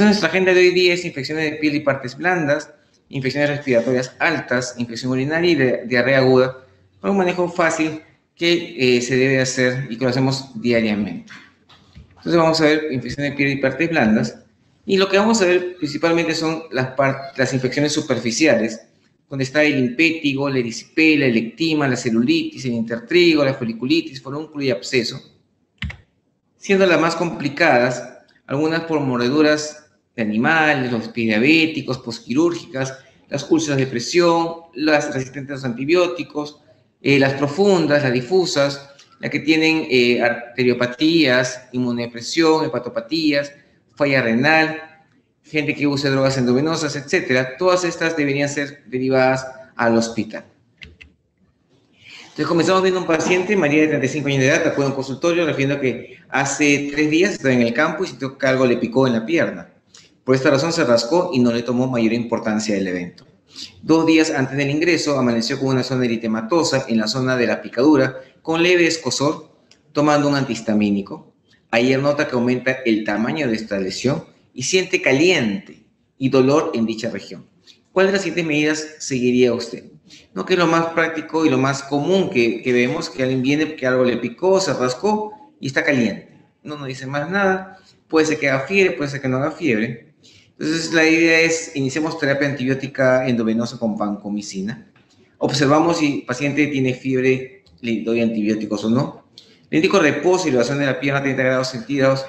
Entonces, nuestra agenda de hoy día es infecciones de piel y partes blandas, infecciones respiratorias altas, infección urinaria y diarrea aguda, con un manejo fácil que se debe hacer y que lo hacemos diariamente. Entonces vamos a ver infecciones de piel y partes blandas, y lo que vamos a ver principalmente son las infecciones superficiales, donde está el impétigo, la erisipela, el ectima, la celulitis, el intertrigo, la foliculitis, forúnculo y absceso, siendo las más complicadas algunas por mordeduras de animales, los pies diabéticos, posquirúrgicas, las úlceras de presión, las resistentes a los antibióticos, las profundas, las difusas, las que tienen arteriopatías, inmunodepresión, hepatopatías, falla renal, gente que usa drogas endovenosas, etc. Todas estas deberían ser derivadas al hospital. Entonces comenzamos viendo un paciente, María de 35 años de edad, acude a un consultorio refiriendo que hace 3 días estaba en el campo y sintió que algo le picó en la pierna. Por esta razón se rascó y no le tomó mayor importancia el evento. 2 días antes del ingreso amaneció con una zona eritematosa en la zona de la picadura con leve escozor, tomando un antihistamínico. Ayer nota que aumenta el tamaño de esta lesión y siente caliente y dolor en dicha región. ¿Cuáles de las siguientes medidas seguiría usted? No, que es lo más práctico y lo más común que vemos, que alguien viene porque algo le picó, se rascó y está caliente. No nos dice más nada, puede ser que haga fiebre, puede ser que no haga fiebre. Entonces la idea es, iniciemos terapia antibiótica endovenosa con vancomicina. Observamos si el paciente tiene fiebre, le doy antibióticos o no. Le indico reposo y elevación de la pierna a 30 grados centígrados,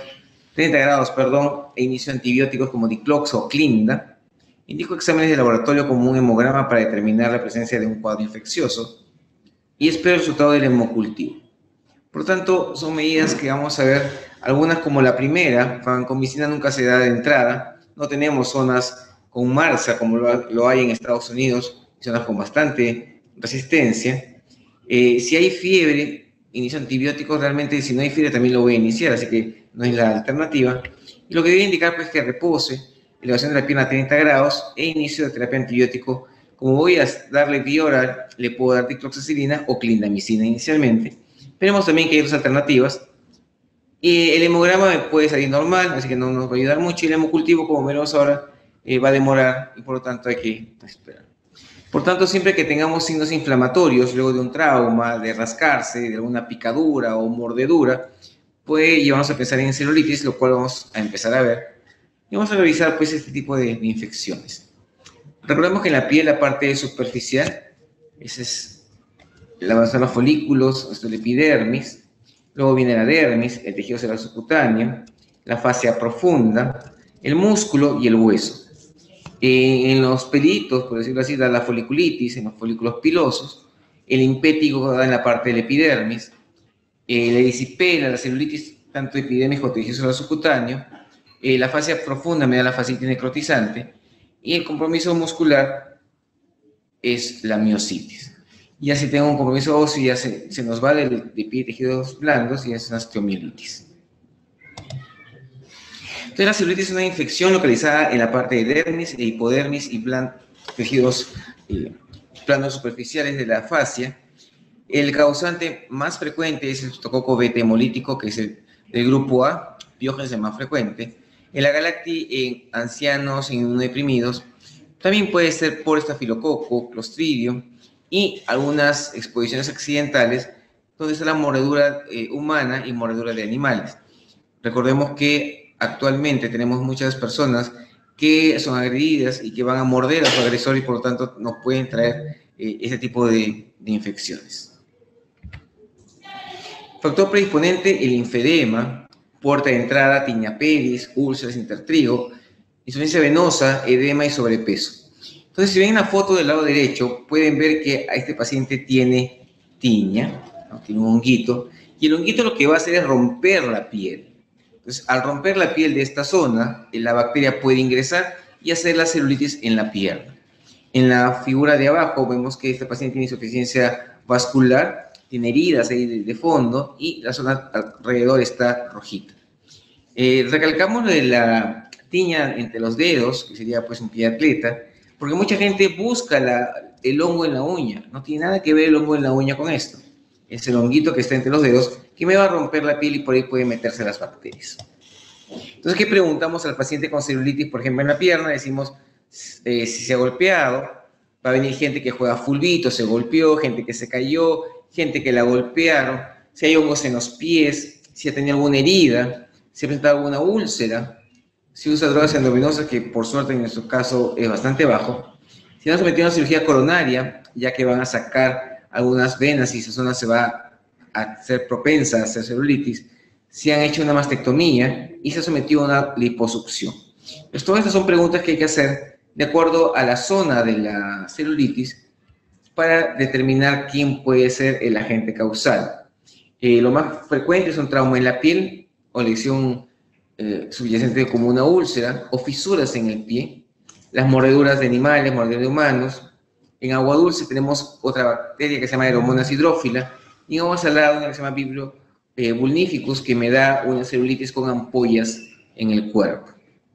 e inicio de antibióticos como dicloxo o clinda. Indico exámenes de laboratorio como un hemograma para determinar la presencia de un cuadro infeccioso y espero el resultado del hemocultivo. Por lo tanto, son medidas que vamos a ver, algunas como la primera, vancomicina nunca se da de entrada, no tenemos zonas con MRSA como lo hay en Estados Unidos, zonas con bastante resistencia. Si hay fiebre, inicio antibióticos, realmente si no hay fiebre también lo voy a iniciar, así que no es la alternativa. Y lo que debe indicar pues, es que repose, elevación de la pierna a 30 grados e inicio de terapia antibiótico. Como voy a darle vía oral, le puedo dar dicloxacilina o clindamicina inicialmente. Veremos también que hay otras alternativas. El hemograma puede salir normal, así que no nos va a ayudar mucho. Y el hemocultivo, como veremos ahora, va a demorar y por lo tanto hay que esperar. Por tanto, siempre que tengamos signos inflamatorios, luego de un trauma, de rascarse, de alguna picadura o mordedura, puede llevarnos a pensar en celulitis, lo cual vamos a empezar a ver. Y vamos a revisar pues este tipo de infecciones. Recordemos que en la piel, la parte superficial, esa es son los folículos, esto es el epidermis, luego viene la dermis, el tejido celular subcutáneo, la fascia profunda, el músculo y el hueso. En los pelitos, por decirlo así, da la foliculitis, en los folículos pilosos, el impétigo da en la parte del epidermis, la erisipela, la celulitis, tanto epidermis como tejido celular subcutáneo, la fascia profunda me da la fascitis necrotizante, y el compromiso muscular es la miositis. Ya si tengo un compromiso óseo, ya se nos va de piel y tejidos blandos y es una osteomielitis. Entonces, la celulitis es una infección localizada en la parte de dermis e hipodermis y tejidos planos superficiales de la fascia. El causante más frecuente es el estreptococo beta hemolítico, que es del grupo A, Piógenes es más frecuente. El agalacti en ancianos e inmunodeprimidos. También puede ser por estafilococo, clostridio y algunas exposiciones accidentales donde está la mordedura humana y mordedura de animales. Recordemos que actualmente tenemos muchas personas que son agredidas y que van a morder a su agresor y por lo tanto nos pueden traer ese tipo de infecciones. Factor predisponente, el linfedema, puerta de entrada, tiña pedis, úlceras intertrigo, insuficiencia venosa, edema y sobrepeso. Entonces, si ven la foto del lado derecho, pueden ver que a este paciente tiene tiña, ¿no? Tiene un honguito, y el honguito lo que va a hacer es romper la piel. Entonces, al romper la piel de esta zona, la bacteria puede ingresar y hacer la celulitis en la pierna. En la figura de abajo vemos que este paciente tiene insuficiencia vascular, tiene heridas ahí de fondo y la zona alrededor está rojita. Recalcamos de la tiña entre los dedos, que sería pues un pie de atleta, porque mucha gente busca el hongo en la uña. No tiene nada que ver el hongo en la uña con esto. Es el honguito que está entre los dedos que me va a romper la piel y por ahí pueden meterse las bacterias. Entonces, ¿qué preguntamos al paciente con celulitis, por ejemplo, en la pierna? Decimos, si se ha golpeado, va a venir gente que juega fulbito, se golpeó, gente que se cayó, gente que la golpearon, si hay hongos en los pies, si ha tenido alguna herida, si ha presentado alguna úlcera, si usa drogas endovenosas, que por suerte en nuestro caso es bastante bajo, si no se metió en una cirugía coronaria, ya que van a sacar algunas venas y esa zona se va a ser propensa a hacer celulitis, si han hecho una mastectomía y se ha sometido a una liposucción. Pues todas estas son preguntas que hay que hacer de acuerdo a la zona de la celulitis para determinar quién puede ser el agente causal. Lo más frecuente es un trauma en la piel o lesión subyacente como una úlcera o fisuras en el pie, las mordeduras de animales, mordeduras de humanos. En agua dulce tenemos otra bacteria que se llama Aeromonas hydrophila y en agua salada una que se llama Vibrio vulnificus, que me da una celulitis con ampollas en el cuerpo.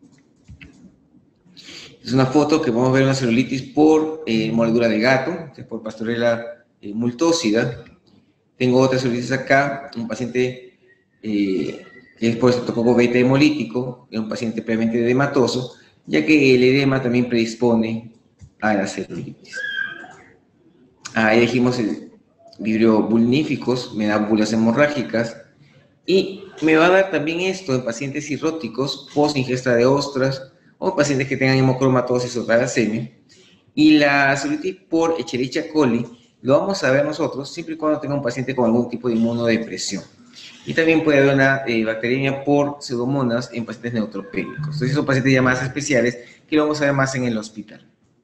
Es una foto que vamos a ver una celulitis por mordedura de gato, por Pastorela multósida. Tengo otra celulitis acá, un paciente que es por estreptococo beta hemolítico, es un paciente previamente edematoso, ya que el edema también predispone a la celulitis. Ahí dijimos el Vibrio vulnificus, me da bulas hemorrágicas y me va a dar también esto en pacientes cirróticos post ingesta de ostras o pacientes que tengan hemocromatosis o talasemia. Y la celulitis por Escherichia coli lo vamos a ver nosotros siempre y cuando tenga un paciente con algún tipo de inmunodepresión. Y también puede haber una bacteriemia por pseudomonas en pacientes neutropénicos. Entonces son pacientes ya más especiales que lo vamos a ver más en el hospital.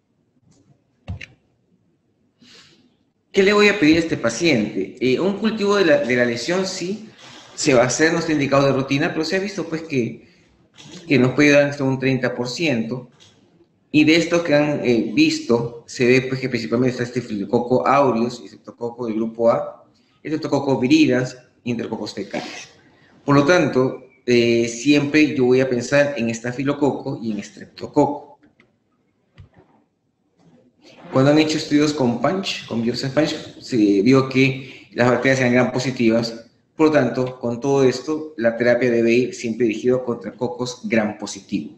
¿Qué le voy a pedir a este paciente? Un cultivo de la lesión sí se va a hacer, no está indicado de rutina, pero se ha visto pues que nos puede dar hasta un 30%. Y de estos que han visto, se ve pues que principalmente está Staphylococcus aureus y Streptococcus del grupo A, Streptococcus viridans y Enterococos fecales. Por lo tanto, siempre yo voy a pensar en Staphylococcus y en Streptococcus. Cuando han hecho estudios con Punch, con biopsia Punch, se vio que las bacterias eran gram positivas. Por lo tanto, con todo esto, la terapia debe ir siempre dirigida contra cocos gram positivo.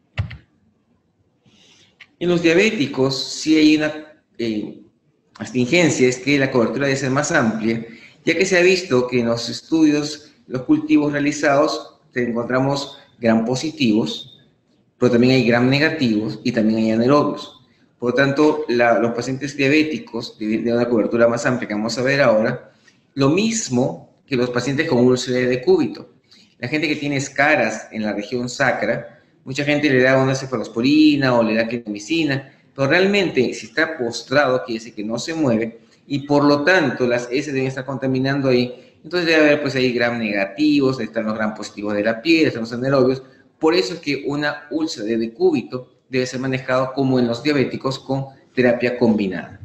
En los diabéticos sí hay una astringencia, es que la cobertura debe ser más amplia, ya que se ha visto que en los estudios, los cultivos realizados, encontramos gram positivos, pero también hay gram negativos y también hay anaerobios. Por lo tanto, los pacientes diabéticos deben una cobertura más amplia que vamos a ver ahora, lo mismo que los pacientes con úlcera de decúbito. La gente que tiene escaras en la región sacra, mucha gente le da una cefalosporina o le da clindamicina, pero realmente si está postrado quiere decir que no se mueve y por lo tanto las heces deben estar contaminando ahí. Entonces debe haber pues ahí gram negativos, están los gram positivos de la piel, están los anaerobios. Por eso es que una úlcera de decúbito debe ser manejado como en los diabéticos con terapia combinada.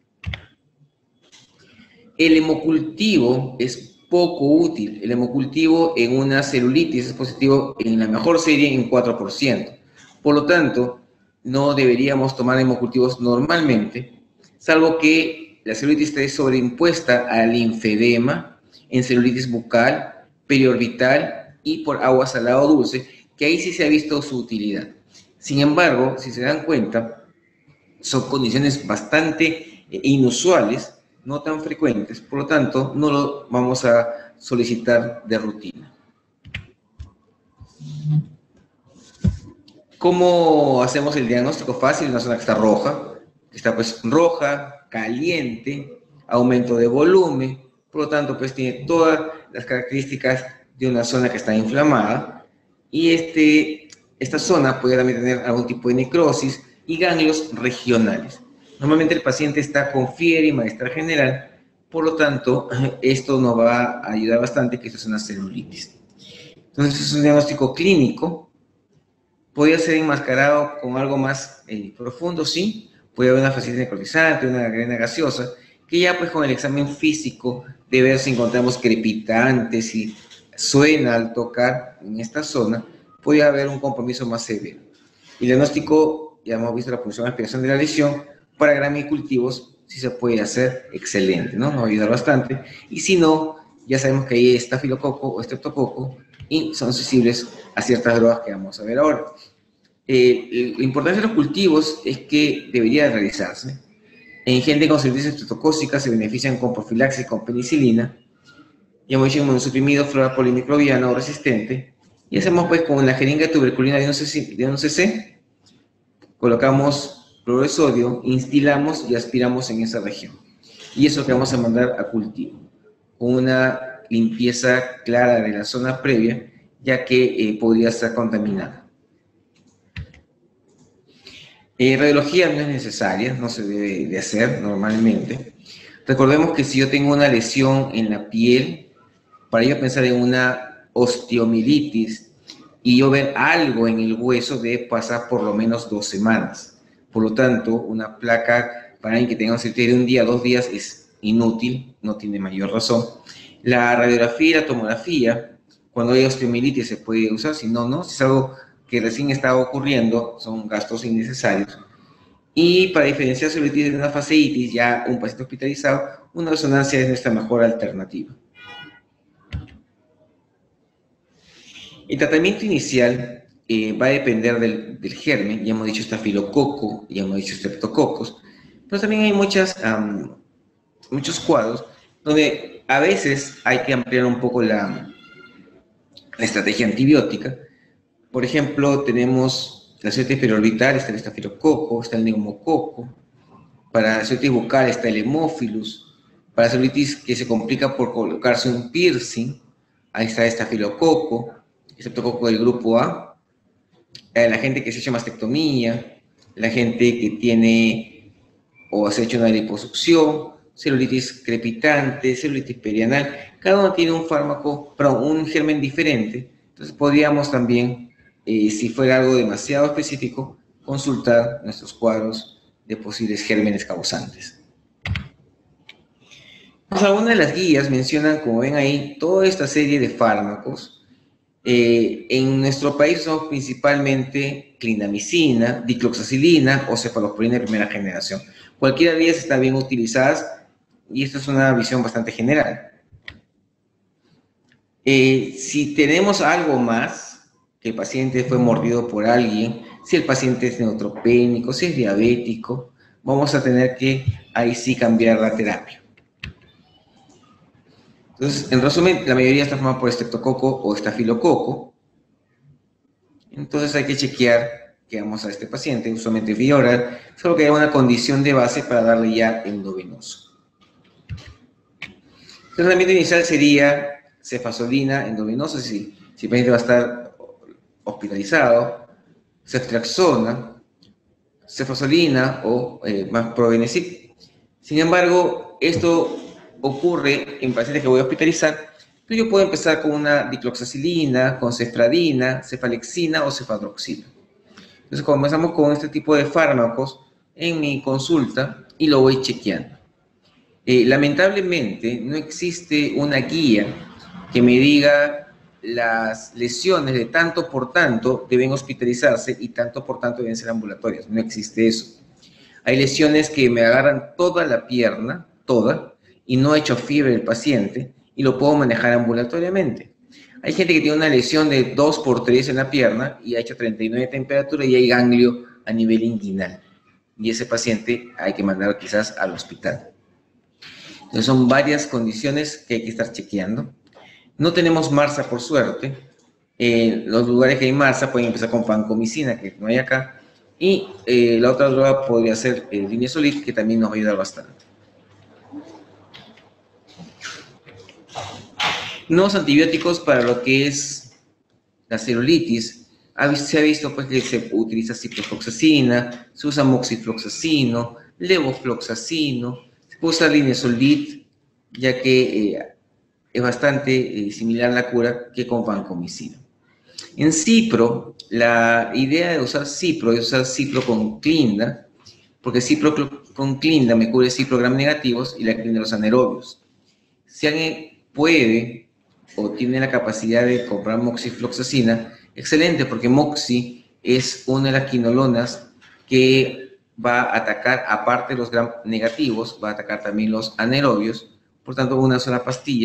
El hemocultivo es poco útil. El hemocultivo en una celulitis es positivo en la mejor serie en 4%. Por lo tanto, no deberíamos tomar hemocultivos normalmente, salvo que la celulitis esté sobreimpuesta al linfedema, en celulitis bucal, periorbital y por agua salada o dulce, que ahí sí se ha visto su utilidad. Sin embargo, si se dan cuenta, son condiciones bastante inusuales, no tan frecuentes, por lo tanto, no lo vamos a solicitar de rutina. ¿Cómo hacemos el diagnóstico fácil? Una zona que está roja, pues roja, caliente, aumento de volumen, por lo tanto, pues tiene todas las características de una zona que está inflamada, y esta zona puede también tener algún tipo de necrosis y ganglios regionales. Normalmente el paciente está con fiebre y malestar general, por lo tanto, esto nos va a ayudar bastante, que esto es una celulitis. Entonces, es un diagnóstico clínico. ¿Podría ser enmascarado con algo más profundo? Sí. Puede haber una fascitis necrotizante, una gangrena gaseosa, que ya pues con el examen físico de ver si encontramos crepitantes, si suena al tocar en esta zona, puede haber un compromiso más severo. El diagnóstico, ya hemos visto la función de aspiración de la lesión, para gramicultivos sí se puede hacer excelente, ¿no? Nos va a ayudar bastante. Y si no, ya sabemos que hay estafilococo o estreptococo y son sensibles a ciertas drogas que vamos a ver ahora. La importancia de los cultivos es que debería realizarse. En gente con cirrosis estreptocócica se benefician con profilaxis con penicilina, y hemos dicho inmunosuprimido, flora polimicrobiana o resistente, y hacemos pues con la jeringa tuberculina de 11 cc, colocamos cloro de sodio, instilamos y aspiramos en esa región. Y eso es lo que vamos a mandar a cultivo, con una limpieza clara de la zona previa, ya que podría estar contaminada. Radiología no es necesaria, no se debe de hacer normalmente. Recordemos que si yo tengo una lesión en la piel, para yo pensar en una osteomielitis y yo ver algo en el hueso, debe pasar por lo menos 2 semanas. Por lo tanto, una placa para alguien que tenga un CT de un día, 2 días es inútil, no tiene mayor razón. La radiografía y la tomografía, cuando hay osteomielitis se puede usar, si no, no. Si es algo que recién está ocurriendo, son gastos innecesarios. Y para diferenciar celulitis de una fasciitis, ya un paciente hospitalizado, una resonancia es nuestra mejor alternativa. El tratamiento inicial va a depender del germen, ya hemos dicho estafilococo, ya hemos dicho streptococos, pero también hay muchos cuadros donde a veces hay que ampliar un poco la estrategia antibiótica. Por ejemplo, tenemos la celulitis periorbital, está el estafilococo, está el neumococo. Para la celulitis bucal está el hemófilus. Para la celulitis que se complica por colocarse un piercing, ahí está el estafilococo, estreptococo del grupo A. La gente que se ha hecho mastectomía, la gente que tiene o se ha hecho una liposucción, celulitis crepitante, celulitis perianal, cada uno tiene un fármaco, perdón, un germen diferente. Entonces podríamos también, si fuera algo demasiado específico, consultar nuestros cuadros de posibles gérmenes causantes. Pues algunas de las guías mencionan, como ven ahí, toda esta serie de fármacos. En nuestro país son principalmente clindamicina, dicloxacilina o cefalosporina de primera generación. Cualquiera de ellas está bien utilizadas y esta es una visión bastante general. Si tenemos algo más, que el paciente fue mordido por alguien, si el paciente es neutropénico, si es diabético, vamos a tener que ahí sí cambiar la terapia. Entonces, en resumen, la mayoría está formada por estreptococo o estafilococo. Entonces hay que chequear que damos a este paciente, usualmente vía oral, solo que haya una condición de base para darle ya endovenoso. El tratamiento inicial sería cefazolina endovenosa, si el paciente va a estar hospitalizado, ceftriaxona, cefazolina o más probenecid. Sin embargo, esto ocurre en pacientes que voy a hospitalizar, pero yo puedo empezar con una dicloxacilina, con cefradina, cefalexina o cefadroxila. Entonces comenzamos con este tipo de fármacos en mi consulta y lo voy chequeando. Lamentablemente no existe una guía que me diga las lesiones de tanto por tanto deben hospitalizarse y tanto por tanto deben ser ambulatorias. No existe eso. Hay lesiones que me agarran toda la pierna, toda, y no ha hecho fiebre el paciente y lo puedo manejar ambulatoriamente. Hay gente que tiene una lesión de 2x3 en la pierna y ha hecho 39 de temperatura y hay ganglio a nivel inguinal. Y ese paciente hay que mandarlo quizás al hospital. Entonces son varias condiciones que hay que estar chequeando. No tenemos MARSA por suerte. Los lugares que hay MARSA pueden empezar con vancomicina, que no hay acá. Y la otra droga podría ser el linezolid, que también nos va a ayudar bastante. Nuevos antibióticos para lo que es la celulitis. Se ha visto pues, que se utiliza ciprofloxacina, se usa moxifloxacino, levofloxacino, se puede usar linezolid, ya que es bastante similar a la cura que con vancomicina. En cipro, la idea de usar cipro es usar cipro con clinda, porque cipro con clinda me cubre ciprogram negativos y la clinda los anaerobios. Si alguien puede o tiene la capacidad de comprar moxifloxacina, excelente, porque moxi es una de las quinolonas que va a atacar, aparte de los gram negativos, va a atacar también los anaerobios, por tanto una sola pastilla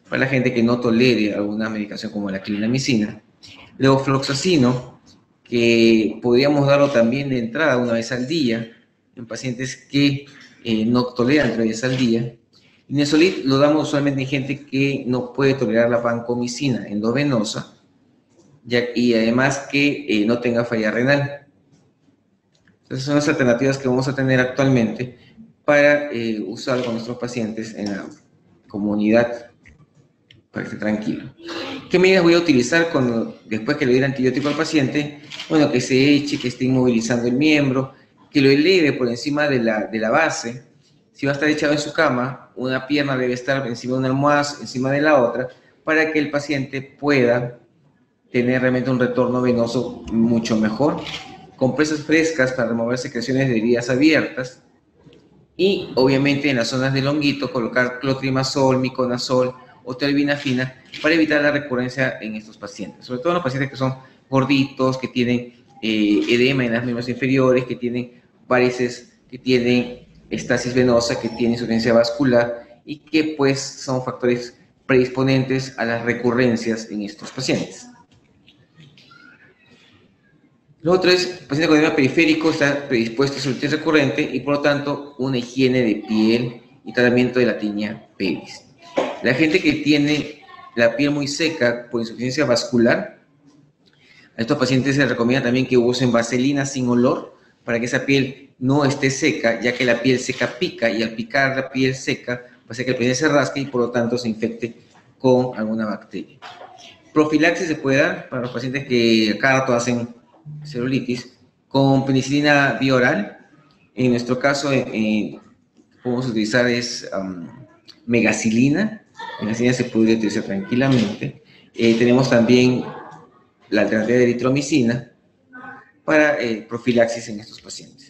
para la gente que no tolere alguna medicación como la clindamicina. Levofloxacino, que podríamos darlo también de entrada una vez al día en pacientes que no toleran 3 veces al día. Linezolid lo damos usualmente en gente que no puede tolerar la vancomicina endovenosa y además que no tenga falla renal. Entonces son las alternativas que vamos a tener actualmente para usar con nuestros pacientes en la comunidad para que esté tranquilo. ¿Qué medidas voy a utilizar después que le dé el antibiótico al paciente? Bueno, que se eche, que esté inmovilizando el miembro, que lo eleve por encima de la base. Si va a estar echado en su cama, una pierna debe estar encima de una almohada, encima de la otra, para que el paciente pueda tener realmente un retorno venoso mucho mejor. Compresas frescas para remover secreciones de heridas abiertas. Y obviamente en las zonas del honguito colocar clotrimazol, miconazol o telvinafina para evitar la recurrencia en estos pacientes. Sobre todo en los pacientes que son gorditos, que tienen edema en las miembros inferiores, que tienen varices, que tienen estasis venosa, que tienen insuficiencia vascular y que pues son factores predisponentes a las recurrencias en estos pacientes. Lo otro es, el paciente con edema periférico está predispuesto a celulitis recurrente y por lo tanto una higiene de piel y tratamiento de la tinea pedis. La gente que tiene la piel muy seca por insuficiencia vascular, a estos pacientes se les recomienda también que usen vaselina sin olor para que esa piel no esté seca, ya que la piel seca pica y al picar la piel seca va a hacer que el paciente se rasque y por lo tanto se infecte con alguna bacteria. Profilaxis se puede dar para los pacientes que a cada rato hacen celulitis con penicilina bioral. En nuestro caso, podemos utilizar megacilina. Megacilina se puede utilizar tranquilamente. Tenemos también la alternativa de eritromicina para profilaxis en estos pacientes.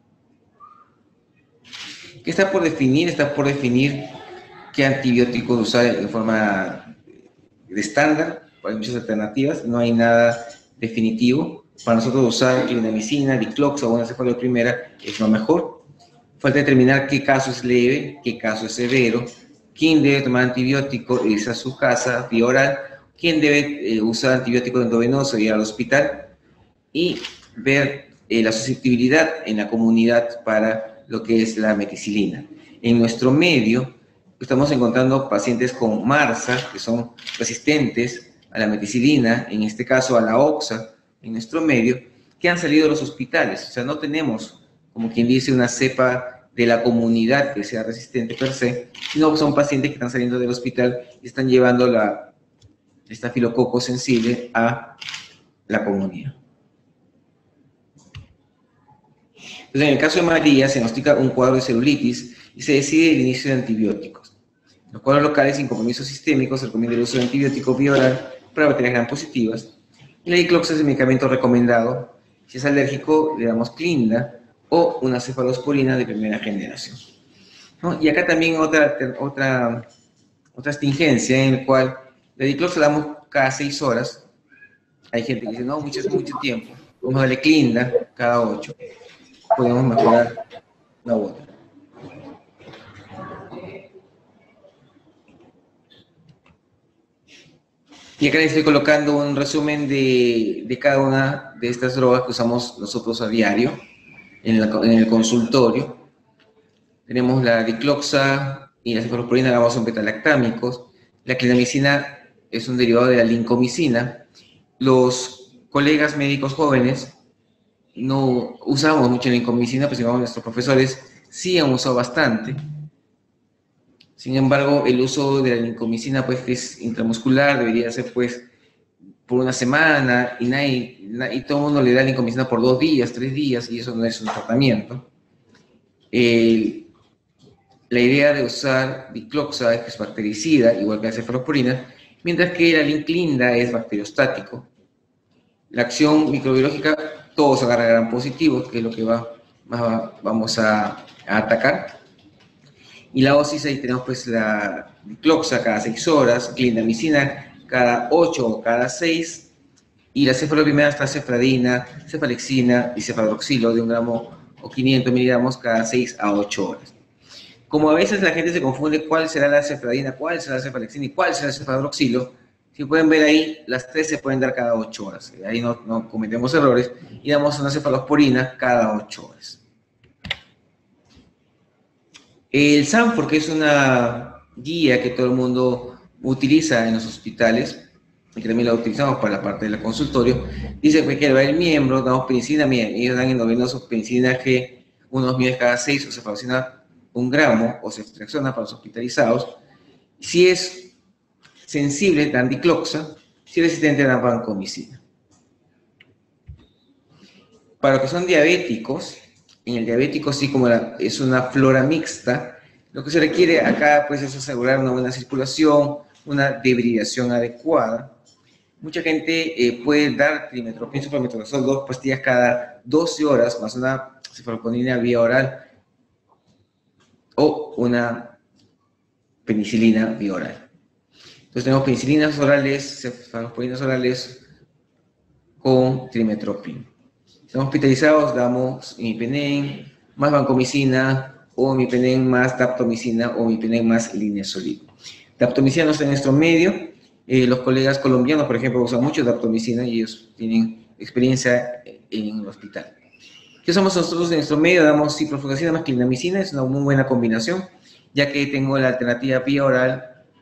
¿Qué está por definir? Está por definir qué antibióticos usar en forma de estándar. Hay muchas alternativas, no hay nada definitivo. Para nosotros usar clindamicina, dicloxa o una cefaloprimera es lo mejor. Falta determinar qué caso es leve, qué caso es severo, quién debe tomar antibiótico, irse a su casa, vía oral, quién debe usar antibiótico endovenoso, ir al hospital y ver la susceptibilidad en la comunidad para lo que es la meticilina. En nuestro medio estamos encontrando pacientes con MARSA, que son resistentes a la meticilina, en este caso a la oxa, en nuestro medio, que han salido de los hospitales. O sea, no tenemos, como quien dice, una cepa de la comunidad que sea resistente per se, sino que son pacientes que están saliendo del hospital y están llevando la estafilococo sensible a la comunidad. Entonces, en el caso de María, se diagnostica un cuadro de celulitis y se decide el inicio de antibióticos. En los cuadros locales sin compromiso sistémico se recomienda el uso de antibiótico vía oral para bacterias gram positivas. Y la dicloxa es el medicamento recomendado. Si es alérgico, le damos clinda o una cefalosporina de primera generación. ¿No? Y acá también otra astringencia en la cual la dicloxa la damos cada 6 horas. Hay gente que dice, no, mucho tiempo. Vamos a darle clinda cada 8. Podemos mejorar la otra. Y acá les estoy colocando un resumen de cada una de estas drogas que usamos nosotros a diario en el consultorio. Tenemos la dicloxa y la cefalosporina, ambos son betalactámicos. La clindamicina es un derivado de la lincomicina. Los colegas médicos jóvenes no usamos mucho lincomicina, pero sin embargo nuestros profesores sí han usado bastante. Sin embargo, el uso de la lincomicina, pues, que es intramuscular, debería ser, pues, por una semana, y todo el mundo le da lincomicina por 2 días, 3 días, y eso no es un tratamiento. La idea de usar dicloxa es que es bactericida, igual que la cefalosporina, mientras que la linclinda es bacteriostático. La acción microbiológica, todos agarran gram positivos, que es lo que vamos a atacar. Y la dosis, ahí tenemos pues la dicloxa cada 6 horas, clindamicina cada 8 o cada 6, y la cefaloprimera está cefradina, cefalexina y cefadroxilo de 1 gramo o 500 miligramos cada 6 a 8 horas. Como a veces la gente se confunde cuál será la cefradina, cuál será la cefalexina y cuál será el cefadroxilo, si pueden ver ahí, las 3 se pueden dar cada 8 horas. Ahí no cometemos errores y damos una cefalosporina cada 8 horas. El SANFOR, que es una guía que todo el mundo utiliza en los hospitales, y que también la utilizamos para la parte del consultorio, dice que va el miembro, damos penicilina, miren, ellos dan endovenosos penicilina G, unos millones cada 6, o se fracciona 1 gramo, o se fracciona para los hospitalizados. Si es sensible, dan dicloxa, si es resistente, dan vancomicina. Para los que son diabéticos, en el diabético, sí, como es una flora mixta, lo que se requiere acá pues, es asegurar una buena circulación, una debridación adecuada. Mucha gente puede dar trimetoprim, suplementorazol, 2 pastillas cada 12 horas, más una cefalosporina vía oral o una penicilina vía oral. Entonces tenemos penicilinas orales, cefalosporinas orales con trimetoprim. Si estamos hospitalizados, damos imipenem más vancomicina, o imipenem más daptomicina, o imipenem más linezolid. Daptomicina no está en nuestro medio. Los colegas colombianos, por ejemplo, usan mucho daptomicina y ellos tienen experiencia en el hospital. ¿Qué usamos nosotros en nuestro medio? Damos ciprofloxacina más clindamicina, es una muy buena combinación, ya que tengo la alternativa vía oral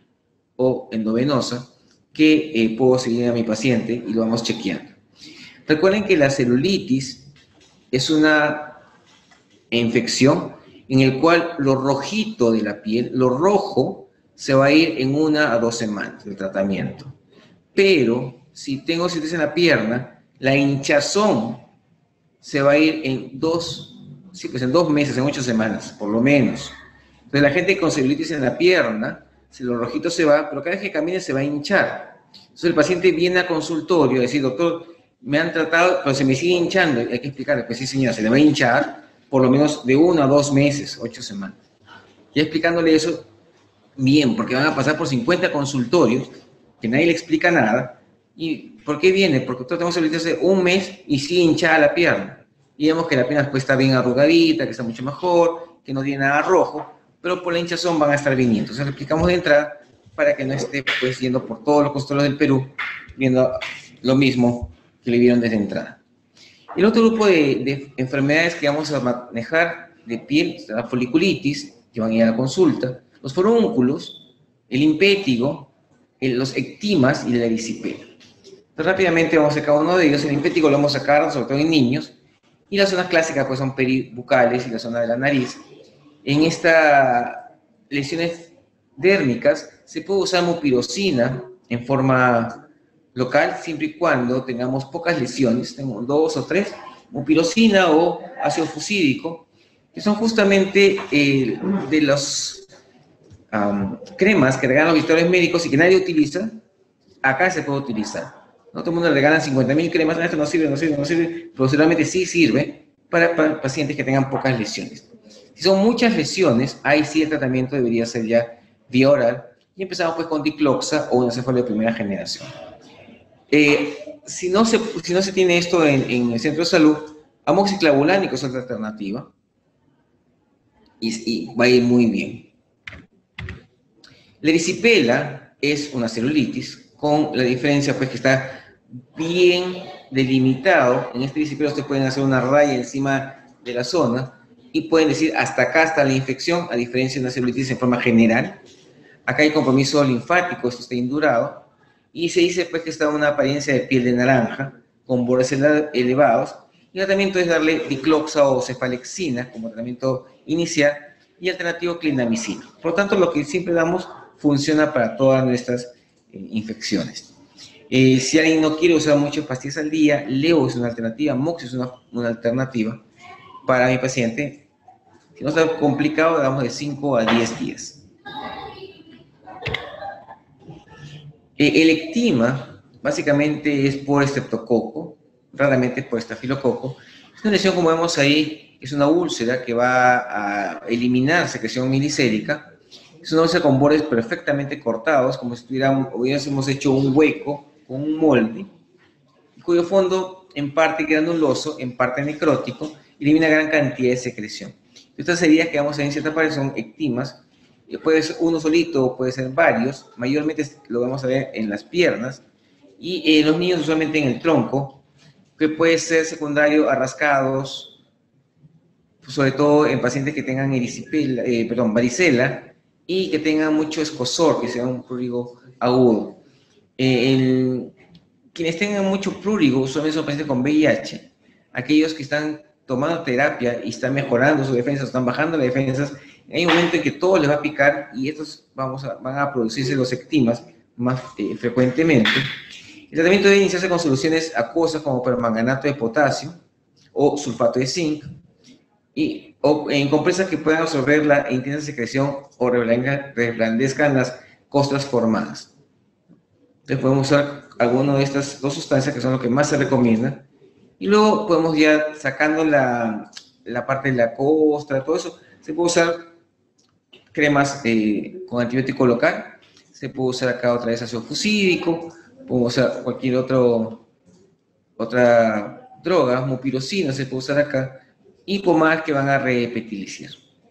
o endovenosa que puedo seguir a mi paciente y lo vamos chequeando. Recuerden que la celulitis es una infección en el cual lo rojito de la piel, lo rojo, se va a ir en 1 a 2 semanas de tratamiento. Pero si tengo celulitis en la pierna, la hinchazón se va a ir en 2 meses, en 8 semanas, por lo menos. Entonces la gente con celulitis en la pierna, lo rojito se va, pero cada vez que camine se va a hinchar. Entonces el paciente viene a consultorio y dice, doctor, me han tratado, pero se me sigue hinchando. Hay que explicarle, pues sí señora, se le va a hinchar por lo menos de 1 a 2 meses, 8 semanas. Y explicándole eso, bien, porque van a pasar por 50 consultorios, que nadie le explica nada. ¿Y por qué viene? Porque nosotros tenemos celulitis hace 1 mes y sigue hinchada la pierna. Y vemos que la pierna después está bien arrugadita, que está mucho mejor, que no tiene nada rojo, pero por la hinchazón van a estar viniendo. Entonces le explicamos de entrada para que no esté pues yendo por todos los consultorios del Perú, viendo lo mismo que le vieron desde entrada. El otro grupo de enfermedades que vamos a manejar de piel, la foliculitis, que van a ir a la consulta, los forúnculos, el impétigo, los ectimas y la erisipela. Entonces, rápidamente vamos a sacar uno de ellos. El impétigo lo vamos a sacar sobre todo en niños, y las zonas clásicas pues, son peribucales y la zona de la nariz. En estas lesiones dérmicas se puede usar mupirocina en forma local, siempre y cuando tengamos pocas lesiones, tenemos 2 o 3, mupirocina o ácido fusídico, que son justamente de los cremas que regalan los visitadores médicos y que nadie utiliza, acá se puede utilizar. No todo el mundo le regalan 50.000 cremas, esto no sirve, pero seguramente sí sirve para pacientes que tengan pocas lesiones. Si son muchas lesiones, ahí sí el tratamiento debería ser ya vía oral, y empezamos pues con dicloxa o una cefalea de primera generación. Si no se tiene esto en el centro de salud, amoxiclavulánico es otra alternativa y va a ir muy bien. La erisipela es una celulitis con la diferencia pues que está bien delimitado. En este erisipela ustedes pueden hacer una raya encima de la zona y pueden decir hasta acá está la infección, a diferencia de una celulitis en forma general. Acá hay compromiso linfático, esto está indurado. Y se dice pues que está una apariencia de piel de naranja, con bordes elevados. Y el tratamiento es darle dicloxa o cefalexina como tratamiento inicial y alternativo clindamicina. Por lo tanto, lo que siempre damos funciona para todas nuestras infecciones. Si alguien no quiere usar muchas pastillas al día, Leo es una alternativa, Mox es una alternativa para mi paciente. Si no está complicado, damos de 5 a 10 días. El ectima básicamente es por estreptococo, raramente por estafilococo. Es una lesión, como vemos ahí, es una úlcera que va a eliminar secreción milicérica. Es una úlcera con bordes perfectamente cortados, como si hubiésemos hecho un hueco con un molde, cuyo fondo en parte granuloso, en parte necrótico, elimina gran cantidad de secreción. Estas heridas que vamos a ver en cierta parte son ectimas, puede ser uno solito, puede ser varios, mayormente lo vamos a ver en las piernas, y en los niños usualmente en el tronco, que puede ser secundario a rascados, sobre todo en pacientes que tengan varicela, y que tengan mucho escozor, que sea un prurigo agudo. Quienes tengan mucho prurigo usualmente son pacientes con VIH, aquellos que están tomando terapia y están mejorando sus defensas, están bajando las defensas, hay un momento en que todo les va a picar y estos van a producirse los ectimas más frecuentemente. El tratamiento debe iniciarse con soluciones acuosas como permanganato de potasio o sulfato de zinc, o en compresas que puedan absorber la intensa secreción o reblandezcan las costras formadas. Entonces podemos usar alguna de estas dos sustancias que son lo que más se recomienda. Y luego podemos ya sacando la parte de la costra, todo eso, se puede usar cremas con antibiótico local, se puede usar acá otra vez ácido fucídico, podemos usar cualquier otra droga, mupirocina se puede usar acá, y pomadas que van a repetilizar.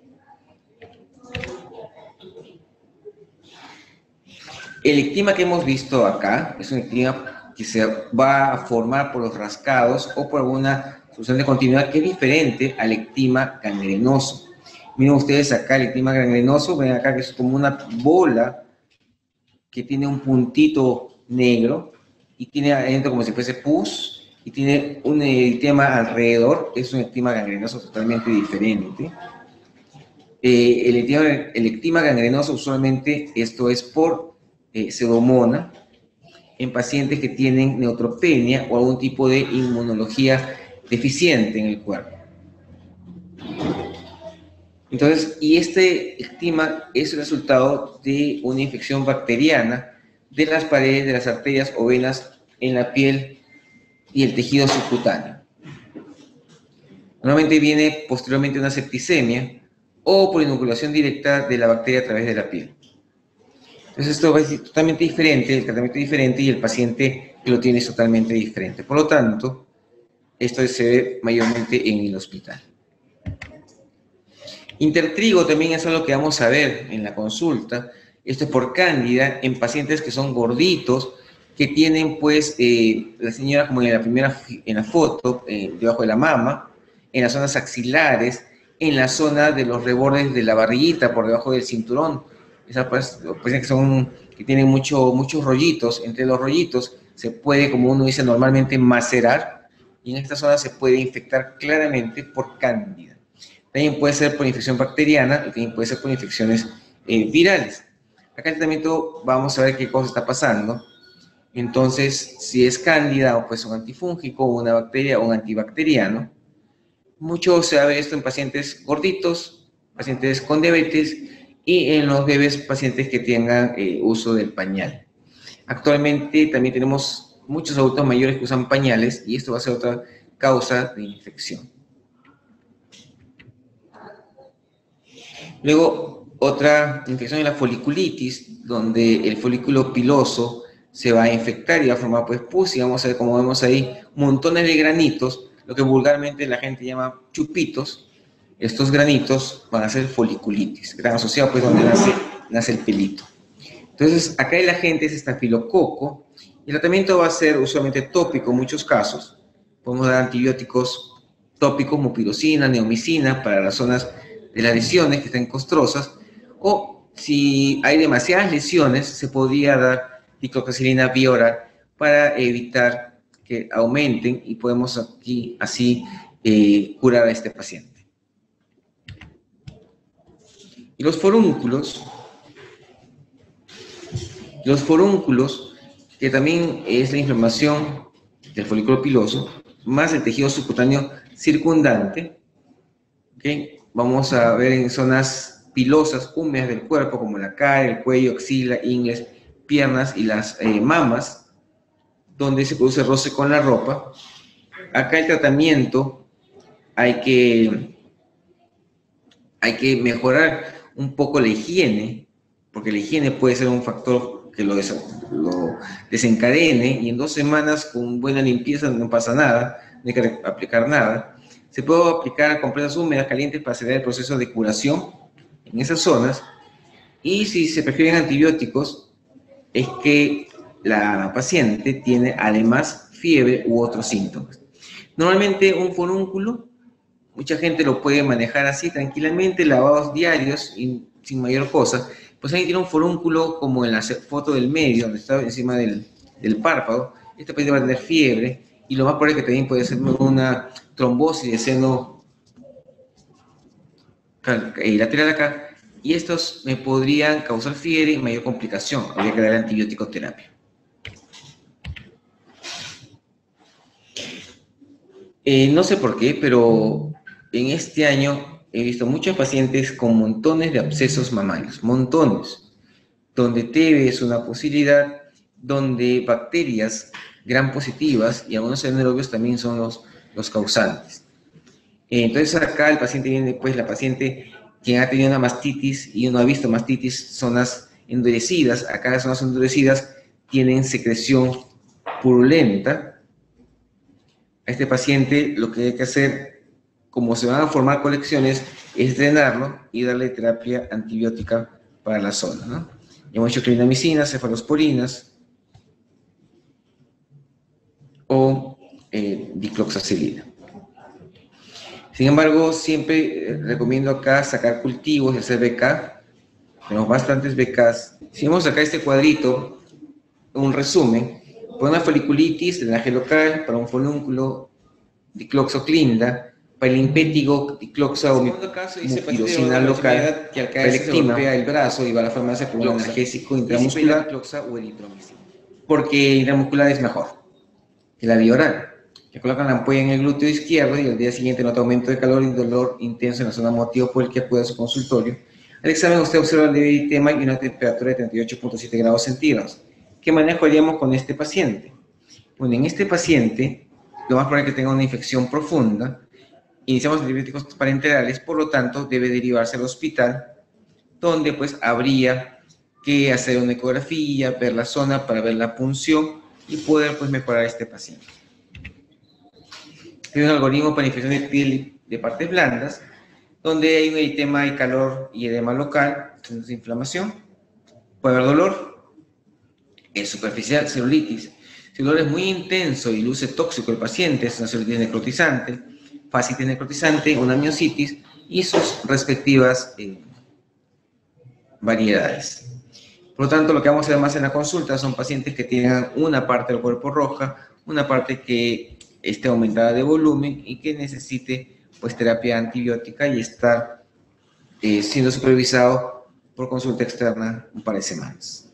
El ectima que hemos visto acá es un ectima que se va a formar por los rascados o por alguna solución de continuidad que es diferente al ectima gangrenoso. Miren ustedes acá el ectima gangrenoso, ven acá que es como una bola que tiene un puntito negro y tiene adentro como si fuese pus y tiene un eritema alrededor, es un ectima gangrenoso totalmente diferente. El ectima gangrenoso usualmente esto es por pseudomonas en pacientes que tienen neutropenia o algún tipo de inmunología deficiente en el cuerpo. Entonces, y este ectima es el resultado de una infección bacteriana de las paredes de las arterias o venas en la piel y el tejido subcutáneo. Normalmente viene posteriormente una septicemia o por inoculación directa de la bacteria a través de la piel. Entonces esto va a ser totalmente diferente, el tratamiento es diferente y el paciente que lo tiene es totalmente diferente. Por lo tanto, esto se ve mayormente en el hospital. Intertrigo también es algo que vamos a ver en la consulta. Esto es por cándida en pacientes que son gorditos, que tienen pues la señora como en la foto, debajo de la mama, en las zonas axilares, en la zona de los rebordes de la barriguita, por debajo del cinturón. Esas pacientes que tienen muchos rollitos, entre los rollitos se puede, como uno dice normalmente, macerar, y en esta zona se puede infectar claramente por cándida. También puede ser por infección bacteriana y también puede ser por infecciones virales. Acá en el tratamiento vamos a ver qué cosa está pasando. Entonces, si es cándida, pues un antifúngico, una bacteria o un antibacteriano. Mucho se va a ver esto en pacientes gorditos, pacientes con diabetes y en los bebés pacientes que tengan uso del pañal. Actualmente también tenemos muchos adultos mayores que usan pañales y esto va a ser otra causa de infección. Luego, otra infección es la foliculitis, donde el folículo piloso se va a infectar y va a formar pues pus, y vamos a ver, como vemos ahí, montones de granitos, lo que vulgarmente la gente llama chupitos. Estos granitos van a ser foliculitis, gran asociado pues donde nace el pelito. Entonces, acá el agente es estafilococo, y el tratamiento va a ser usualmente tópico en muchos casos. Podemos dar antibióticos tópicos, mupirocina, neomicina, para las zonas de las lesiones que estén costrosas, o si hay demasiadas lesiones, se podría dar diclofenac vía oral para evitar que aumenten y podemos aquí así curar a este paciente. Y los forúnculos, que también es la inflamación del folículo piloso, más el tejido subcutáneo circundante, ¿okay? Vamos a ver en zonas pilosas húmedas del cuerpo, como la cara, el cuello, axila, ingles, piernas y las mamas, donde se produce roce con la ropa. Acá el tratamiento hay que mejorar un poco la higiene, porque la higiene puede ser un factor que lo desencadene, y en 2 semanas con buena limpieza no pasa nada, no hay que aplicar nada. Se puede aplicar a compresas húmedas calientes para acelerar el proceso de curación en esas zonas. Y si se prefieren antibióticos, es que la paciente tiene además fiebre u otros síntomas. Normalmente un forúnculo, mucha gente lo puede manejar así tranquilamente, lavados diarios y sin mayor cosa. Pues alguien tiene un forúnculo como en la foto del medio, donde está encima del párpado, este paciente va a tener fiebre y lo más probable es que también puede ser una trombosis de seno lateral acá, y estos me podrían causar fiebre y mayor complicación. Habría que dar antibiótico terapia. No sé por qué, pero en este año he visto muchos pacientes con montones de abscesos mamarios, montones, donde TB es una posibilidad, donde bacterias gram positivas y algunos anaerobios también son los causantes. Entonces acá el paciente viene, pues la paciente quien ha tenido una mastitis y uno ha visto mastitis, zonas endurecidas, acá las zonas endurecidas tienen secreción purulenta. A este paciente lo que hay que hacer, como se van a formar colecciones, es drenarlo y darle terapia antibiótica para la zona, ¿no? Hemos hecho clindamicinas, cefalosporinas o dicloxacilina. Sin embargo, siempre recomiendo acá sacar cultivos y hacer BK. Tenemos bastantes BKs. Si vemos acá este cuadrito, un resumen, para una foliculitis, drenaje local, para un forúnculo, dicloxoclinda, para el impétigo, dicloxa o mupirocina local, que al caer se golpea el brazo y va a la farmacia por un analgésico intramuscular, porque el intramuscular es mejor que la vía oral. Le colocan la ampolla en el glúteo izquierdo y al día siguiente nota aumento de calor y dolor intenso en la zona motivo por el que acude a su consultorio. Al examen usted observa el leve eritema y una temperatura de 38.7 grados centígrados. ¿Qué manejo haríamos con este paciente? Bueno, en este paciente, lo más probable es que tenga una infección profunda. Iniciamos antibióticos parenterales, por lo tanto, debe derivarse al hospital, donde pues habría que hacer una ecografía, ver la zona para ver la punción y poder pues mejorar a este paciente. Hay un algoritmo para infección de piel de partes blandas, donde hay un eritema de calor y edema local, entonces inflamación, puede haber dolor, es superficial, celulitis. Si el dolor es muy intenso y luce tóxico el paciente, es una celulitis necrotizante, fascitis necrotizante, una miositis y sus respectivas variedades. Por lo tanto, lo que vamos a hacer más en la consulta son pacientes que tengan una parte del cuerpo roja, una parte que esté aumentada de volumen y que necesite pues terapia antibiótica y estar siendo supervisado por consulta externa un par de semanas.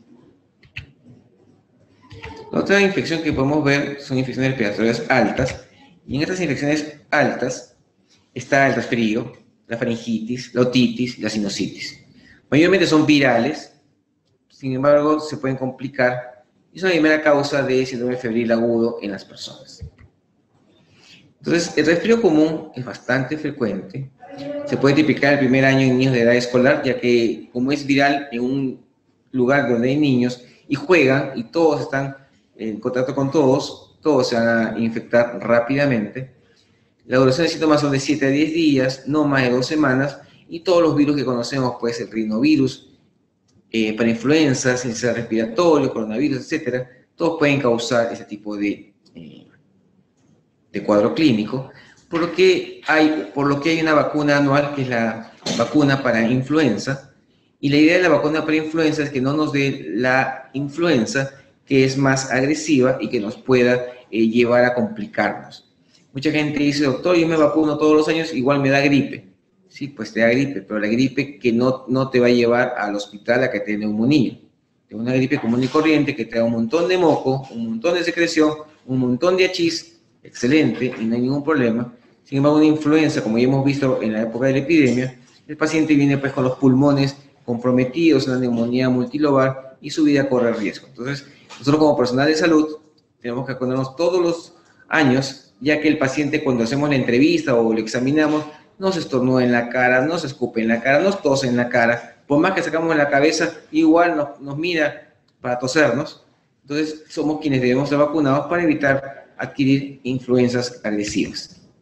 La otra infección que podemos ver son infecciones respiratorias altas, y en estas infecciones altas está el resfrío, la faringitis, la otitis y la sinusitis. Mayormente son virales, sin embargo se pueden complicar y son la primera causa de síndrome febril agudo en las personas. Entonces, el resfrío común es bastante frecuente. Se puede tipificar el primer año en niños de edad escolar, ya que como es viral en un lugar donde hay niños y juegan y todos están en contacto con todos se van a infectar rápidamente. La duración de síntomas son de 7 a 10 días, no más de 2 semanas, y todos los virus que conocemos, pues el rinovirus, para influenza, sincera respiratorio, coronavirus, etc., todos pueden causar ese tipo de cuadro clínico, por lo que hay una vacuna anual que es la vacuna para influenza, y la idea de la vacuna para influenza es que no nos dé la influenza que es más agresiva y que nos pueda llevar a complicarnos. Mucha gente dice, doctor, yo me vacuno todos los años, igual me da gripe. Sí, pues te da gripe, pero la gripe que no te va a llevar al hospital a que te dé neumonía. Es una gripe común y corriente que te da un montón de moco, un montón de secreción, un montón de achís, excelente, y no hay ningún problema. Sin embargo, una influenza, como ya hemos visto en la época de la epidemia, el paciente viene pues con los pulmones comprometidos, una neumonía multilobar y su vida corre riesgo. Entonces, nosotros como personal de salud tenemos que acordarnos todos los años, ya que el paciente cuando hacemos la entrevista o lo examinamos, nos estornuda en la cara, nos escupe en la cara, nos tose en la cara, por más que sacamos la cabeza, igual nos mira para tosernos. Entonces, somos quienes debemos ser vacunados para evitar adquirir influencias agresivas.